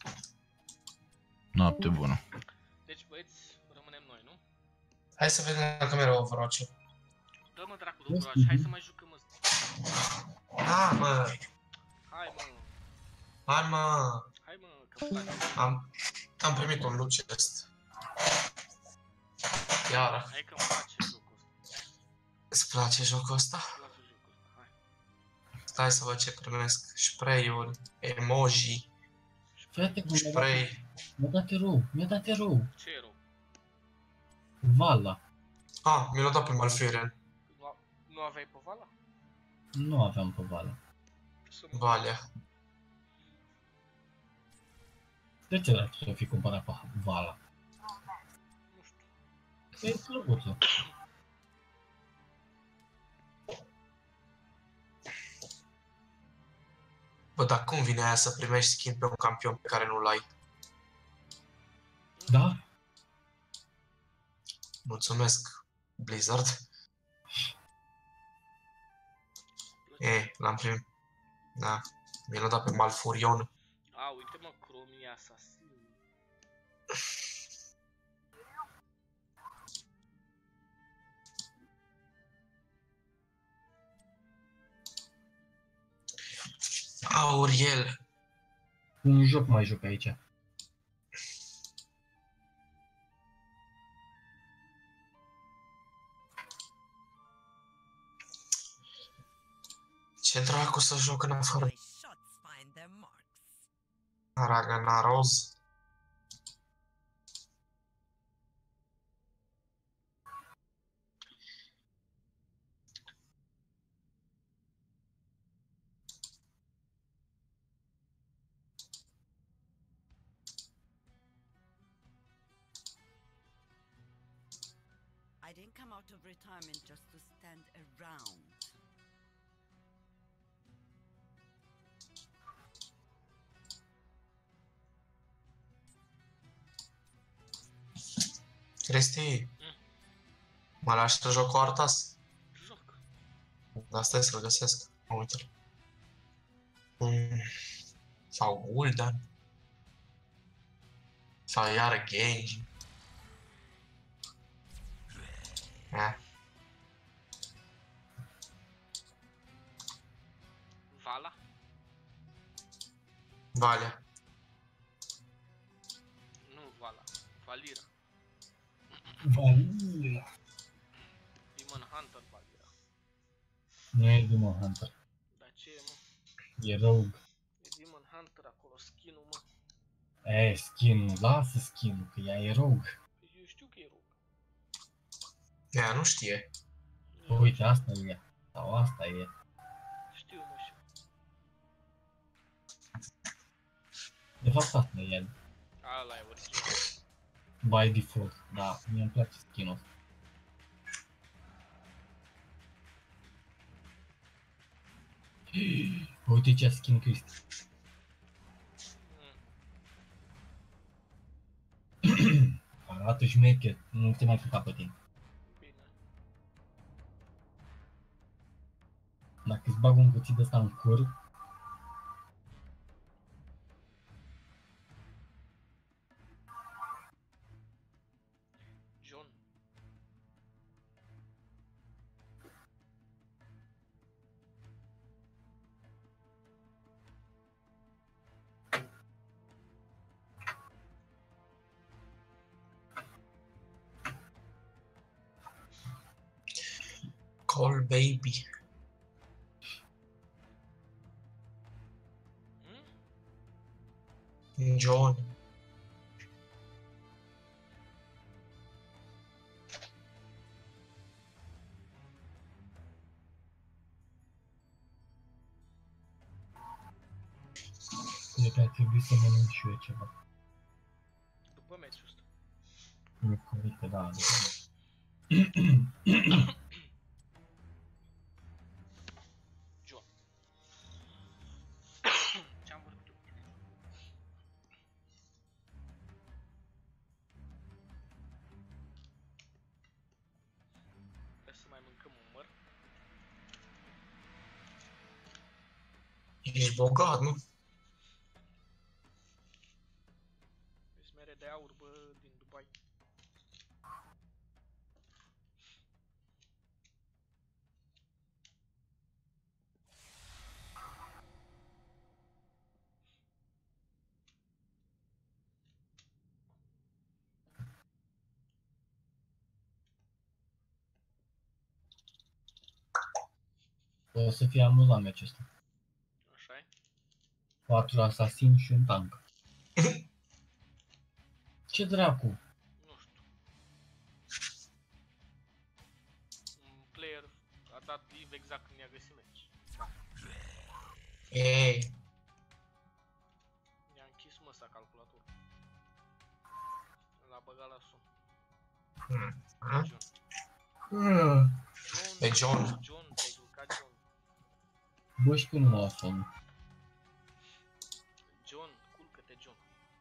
Noapte bună. Deci, băieți, rămânem noi, nu? Hai să vedem la camera Overwatch. Dă-mă dracu de Overwatch, hai să mai jucăm ăsta. Da, mă. Hai, mă. Hai, mă. Hai, mă, că îmi place. Am, am primit un loot chest. Iară. Hai că îmi place jocul ăsta. Îți place jocul ăsta? Îmi place jocul ăsta, hai. Stai să văd ce primesc. Spray-uri, emoji, Frate, cum mi-a dat, spray. mi-a dat erou, mi-a dat erou. Ce erou? Vala. Ah, mi l-a dat pe Malfurion. Nu, a- nu aveai pe Vala? Nu aveam pe Vala. Să mă... Valea. De ce dacă să fi cumpărat pe Vala? Nu știu. E slăbuță. Bă, dar cum vine aia să primești skin pe un campion pe care nu-l ai? Da? Mulțumesc, Blizzard. E, l-am primit. Da, mi l-a dat pe Malfurion. A, uite mă, Chromie Assassin. Auriel. Un joc mai joc aici. Ce dracu să joc în afară? My shots find their marks. Aragana roz. I didn't come out of retirement just to stand around. Cristi, mă lași să joc cu Artas? Joc. Dar stai să-l găsesc. Uite-l. Mm. Sau Gul'dan. Sau iară Genji. Eh. Vala? Valea. Nu Vala. Valira. Vanilla. Demon Hunter Valira. Nu e Demon Hunter. Dar ce e, mă? E Rogue. E Demon Hunter acolo, skin-ul, mă. E, skin-ul. Lasă skin-ul, că ea e Rogue. Eu știu că e rog. Ea nu știe. Uite, asta e. Sau asta e. Știu, mă, știu. De fapt, asta e. Ala e original. By default. Da, mie îmi place skin-ul ăsta. Uite ce skin Cristi. Mm, Arată șmecher, nu te mai putea pe tine. bine. Dacă îți bag un cuțit ăsta în cur, John. Call baby. Mm? John. cred că ar trebui să mănânc și eu ceva. După meciul ăsta. Nu cred că da, de John. Ce-am vorbit eu? Trebuie să mai mâncăm un măr. Ești bogat, nu? de aur, bă, din Dubai. O să fie amuzant meciul ăsta. Așa-i? Patru asasini și un tank. Ce dracu? Nu știu. Un player a dat live exact când i-a găsit meci. Da. Ei, I-a închis măsa calculatorul. L-a băgat la sun. hmm. Pe Hmm. John. Pe John. John, te-ai culcat John. Bă, și când nu mă somn. John, culcă-te John.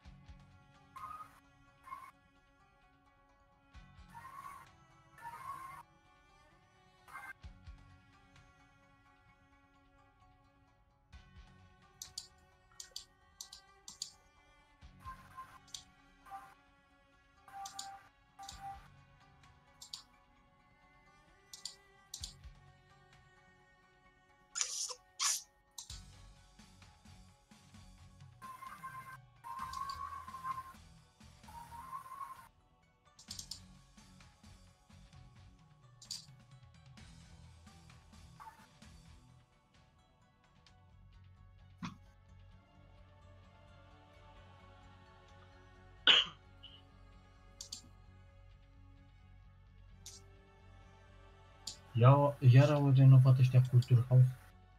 Ia, iar au renovat ăștia Culture House.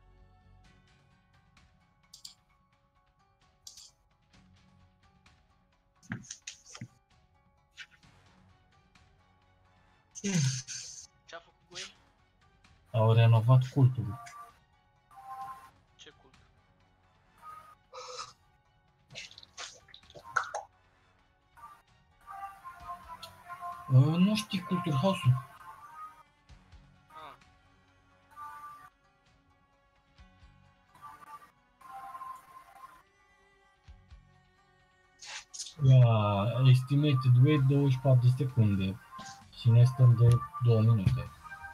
Ce-a făcut cu ei? Au renovat cultul. Ce cult? Uh, nu știi Culture House-ul? Ah, Ia, estimated wait douăzeci și patru de secunde. Și noi stăm de două minute.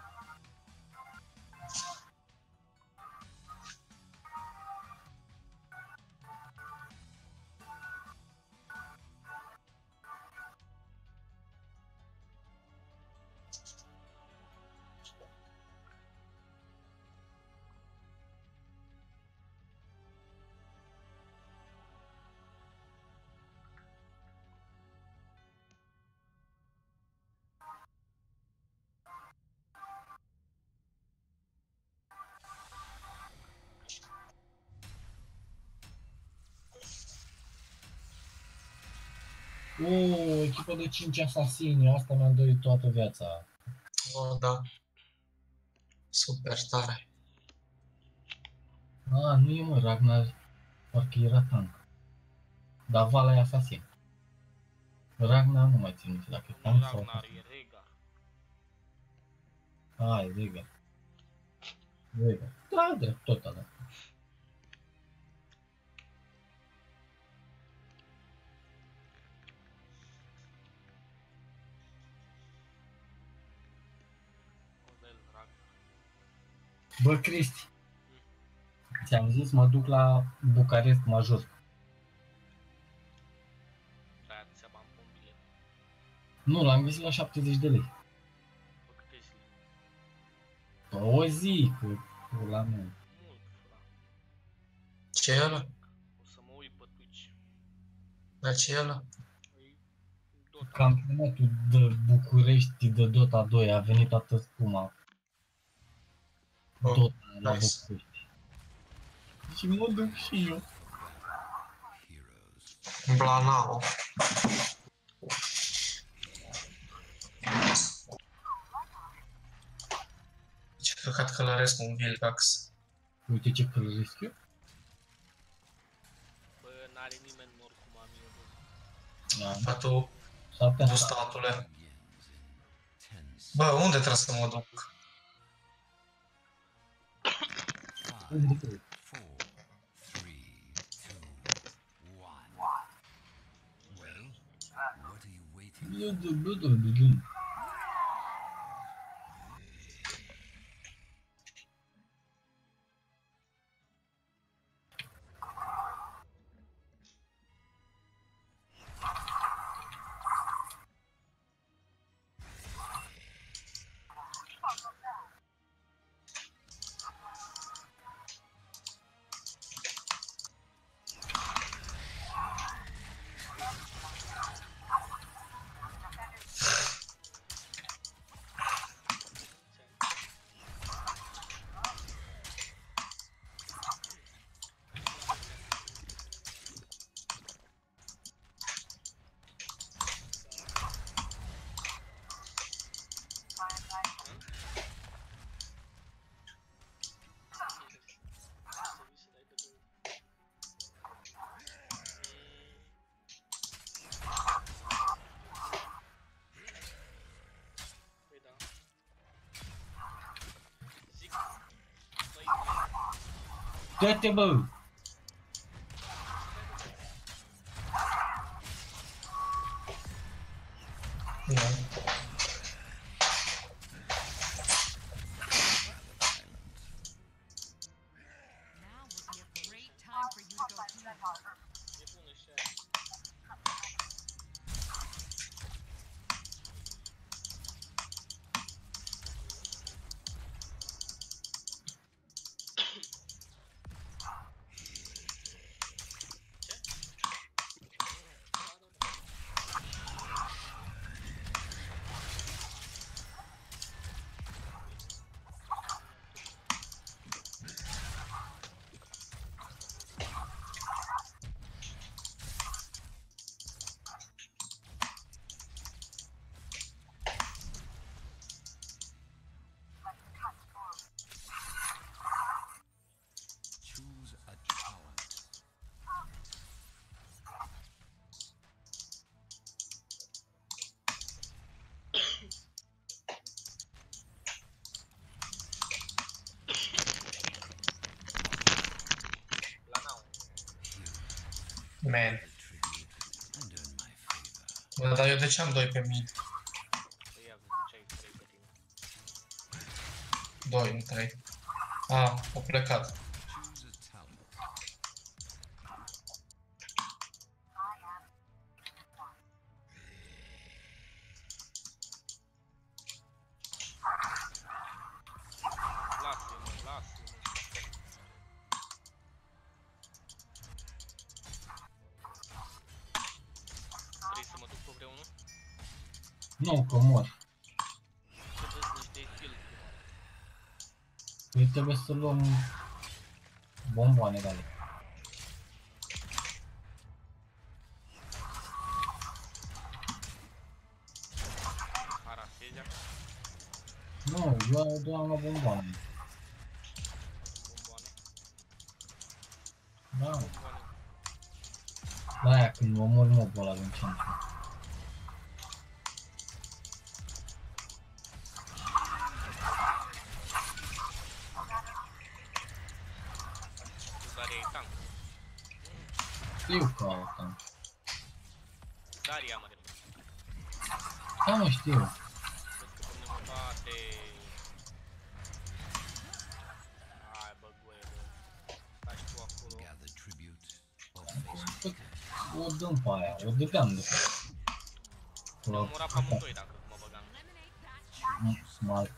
O, echipă de cinci asasini, asta mi-am dorit toată viața. Oh, da. Super tare. A, nu e mă, Ragnar, parcă era tank. Dar Vala e asasin. Ragnar nu mai țin minte dacă e nu tank sau Ragnar, asasin. e Rhaegar. A, e Rhaegar. Rhaegar. Da, drept, tot ăla. Model Ragnar. Bă, Cristi, ți-am zis mă duc la Bucarest Major. De-aia ți se bani pe un bilet. Nu, l-am găsit la șaptezeci de lei. Pe câte zile? Pe o zi, cu la mea. Mult, fra. Ce e ăla? O să mă uit pe Twitch. Dar ce e ăla? Păi, Dota. Campionatul de București de Dota doi a venit toată spuma. Oh, Dota la nice. București. Și mă duc și eu. Blanao. Ce căcat călăresc un Vilgax. Uite ce călăresc eu. Bă, n-are nimeni nor cum am eu, bă. Da, Dar tu, șaptea tu asta. statule. Bă, unde trebuie să mă duc? Bludu, bludu, bludu. Păi da. Zic. Băi, Dă-te, bă! Nu. Now would be a great time for you to go heal. e bună și aia. Choose a talent. La nau. Man. The tribute and earn my favor. Bă, dar eu de ce am doi pe mid? Păi ia, ziceai trei pe tine. Doi, nu trei. Ah, au plecat. Choose a talent. Lasă-mă, lasă-mă. Vrei să mă duc pe vreunul? Nu, că mor. Să vezi niște kill. Noi trebuie să luăm bomboane de alea. Arasezea. Nu, eu doar am la bomboane. Bomboane. Da, Bomboane. la aia când omor mobul ăla din centru. Daria e tank. Știu că au tank. Daria, mă, de Da, mă, știu. Vezi că pe mine mă bate. Hai, bă, goie, bă. Stai și tu acolo. Gather tribute or face O dăm pe aia, o dădeam de fapt. Ne-am omorat pe amândoi dacă mă băgam. Mal.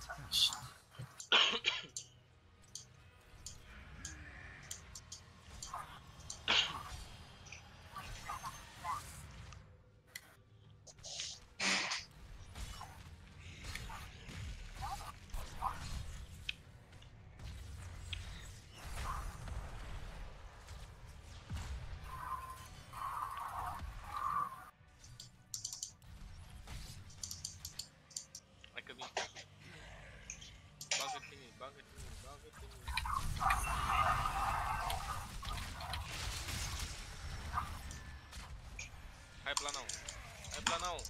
Hai că vin pe sus. Bagă-te în ei, bagă-te în ei, bagă-te în ei. Hai planau. Hai planau.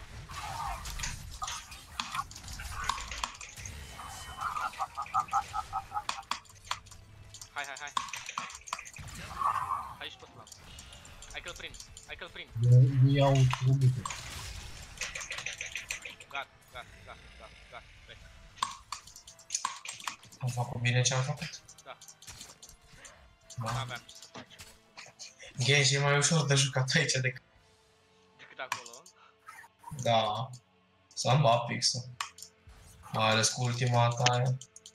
Hai, hai, hai. Hai și pe plan. Hai că-l prind. Hai că-l prind. Eu iau tribute. Am făcut bine ce am făcut. Da. Da. N-aveam ce să facem. Genji e mai ușor de jucat aici decât... Decât acolo. Da. Să-mi bat pixul. Mai ales cu ultima ta aia.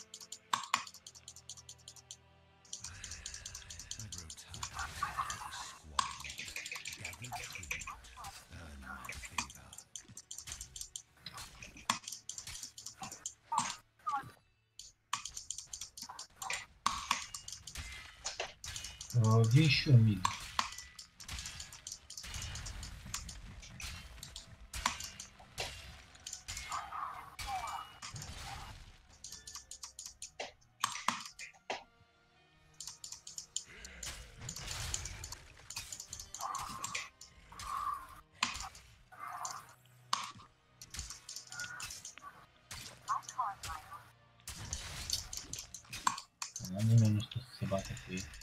Uh, vin și eu mid. Nimeni nu știe să se bată cu ei.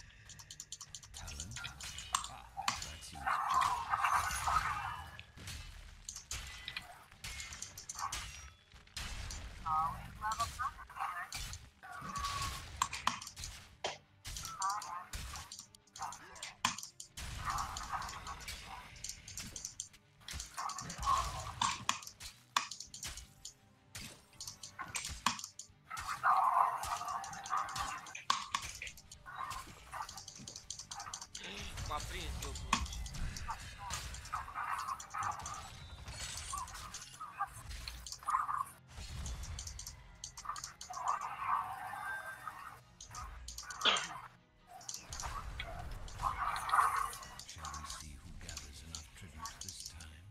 M-a prins eu cu Shall we see who gathers enough tribute this time?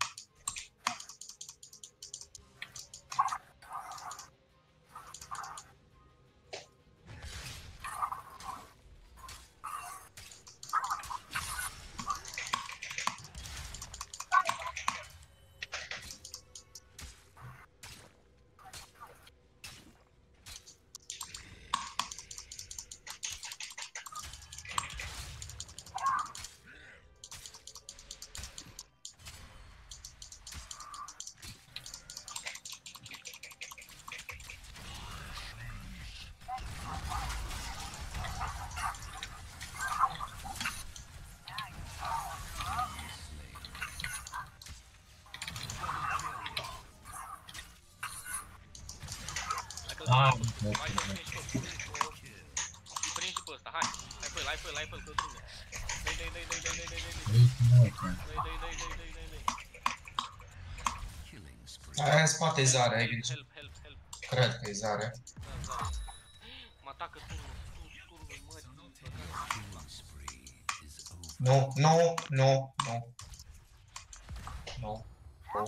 Ah, Hai să prins pe prins și pe ăsta, hai. Hai pe-l, hai pe-l, hai pe-l, că ține. Dai, dai, dai, dai, dai, dai, dai, dai, dai. Dai, dai, dai, dai, dai, dai, dai. Killing spree. Aia în spate e Zare, ai grijă. Help, help, help. Cred că e Zare. Da, da. Mă atacă turnul, turnul, mă, Killing spree is over. Nu, nu, nu, nu. Nu. Nu.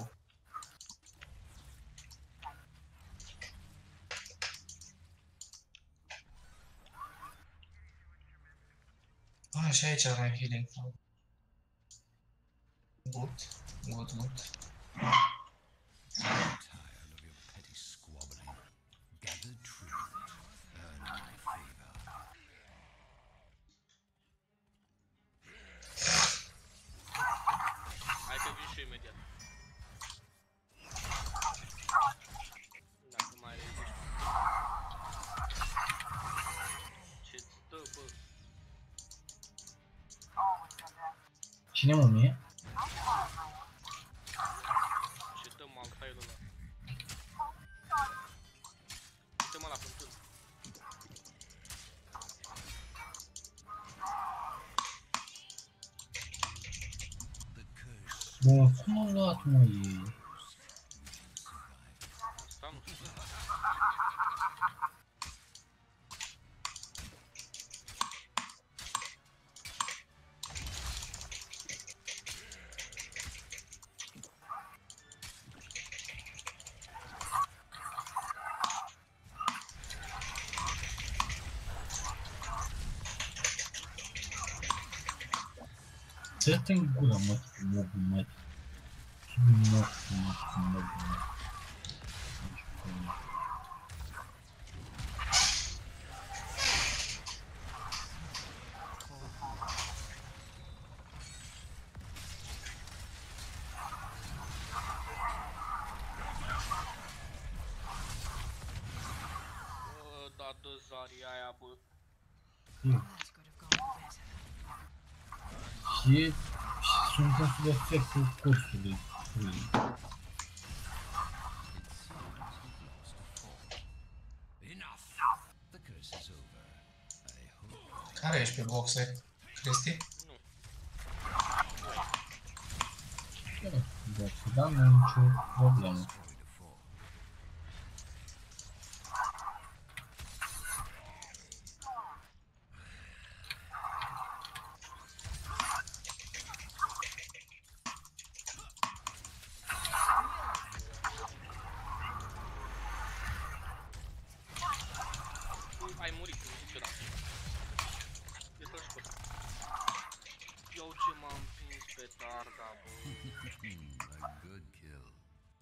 Ah, și aici avem healing. Good, good, good. Tired of your petty squabbling. Gather truth. Earn my favor. Hai că vin și eu imediat. Dacă mai reziști. Ce-ți dă, bă? Cine mă mie? Ce dă Malphiteul ăla? Uite-mă la fântână. The curse Bun, cum am luat mă ei? Asta nu știu. Dă-te în gură, mă, cu mobul, mă. Ce mă, cu mă, cu mobul, mă. Bă, da, dă știu. Și, și sunt în sub efectul cursului. Care ești pe boxe, Cristi? Boxe, da, nu am nicio problemă. Ai murit, niciodată. E să-l scot. Iau ce m-am împins pe targa, bă. A good kill.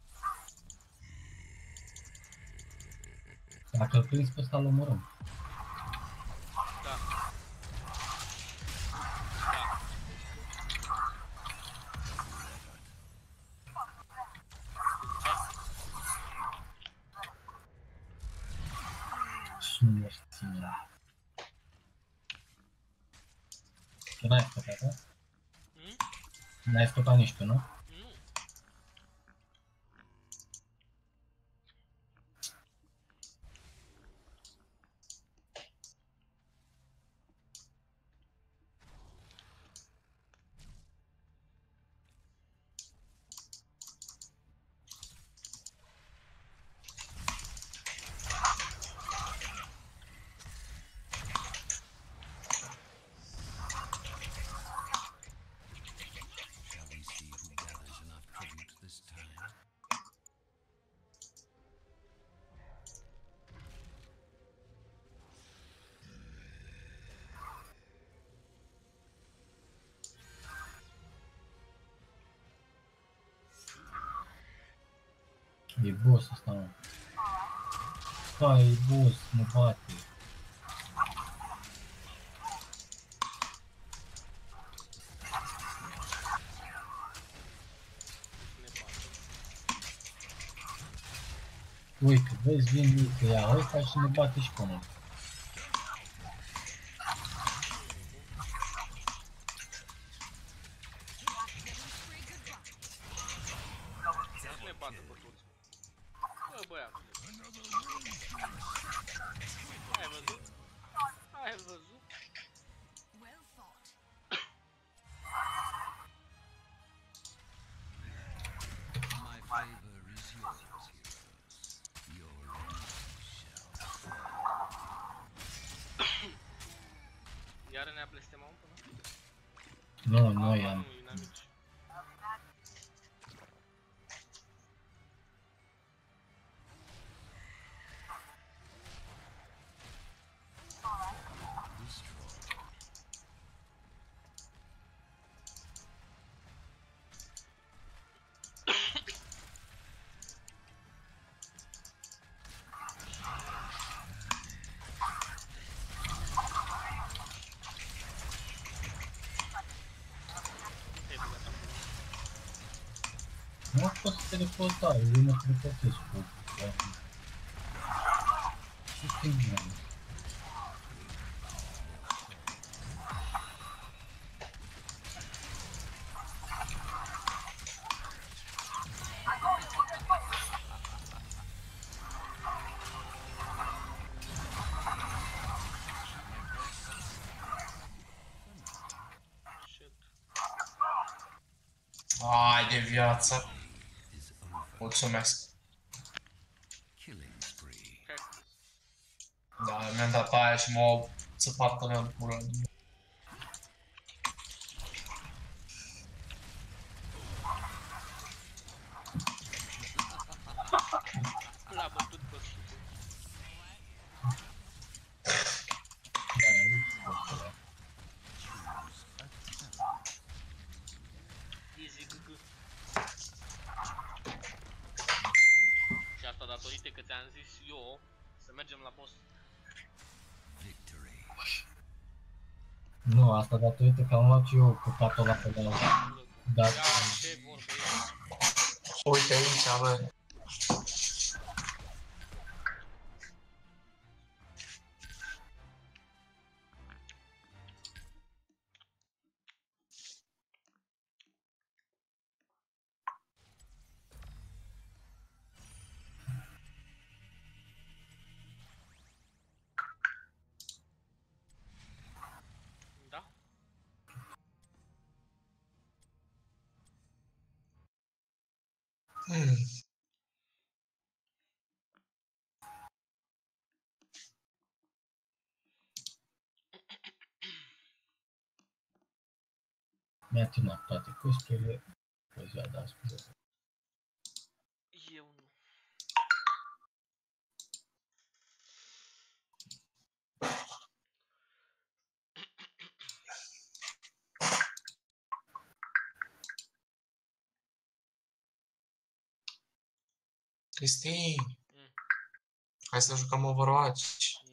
Dacă îl prins pe ăsta, îl omorăm. Da. Da. Și nu mai ține. Tu n-ai scăpat, da? Hmm? N-ai scăpat nici tu, nu? Nu. Shall we see who gathers enough tribute this time? E boss ăsta, mă. Da, e boss, mă bate. Uite, vezi, vin uite, ia ăsta și ne bate și pe noi. Să ne bată pe toți. Bă, băiatule. Ai văzut? Ai văzut? My favor is yours, heroes. Your enemies shall fall. Iar ne-a blestemat până? Nu, nu Ah, i-am. nu, inamici. Nu pot să teleporta, eu mă teleportez cu... Ce schimbă? Shit. Ai de viață. Mulțumesc. Killing spree. Cactus. Da, mi-am dat aia și m-au țăpat până în pulă. L-a bătut pe sucul. Da, nu pot. Easy gugu. Și asta datorită că ți-am zis eu să mergem la boss. Victory. Nu, asta datorită că am luat eu căcatul ăla pe la... Da. Ia ce vorbe e. Uite aici, bă. Hmm. Mi-a terminat toate costurile pe ziua de astăzi. Eu nu. Cristi, Mm. hai să jucăm Overwatch.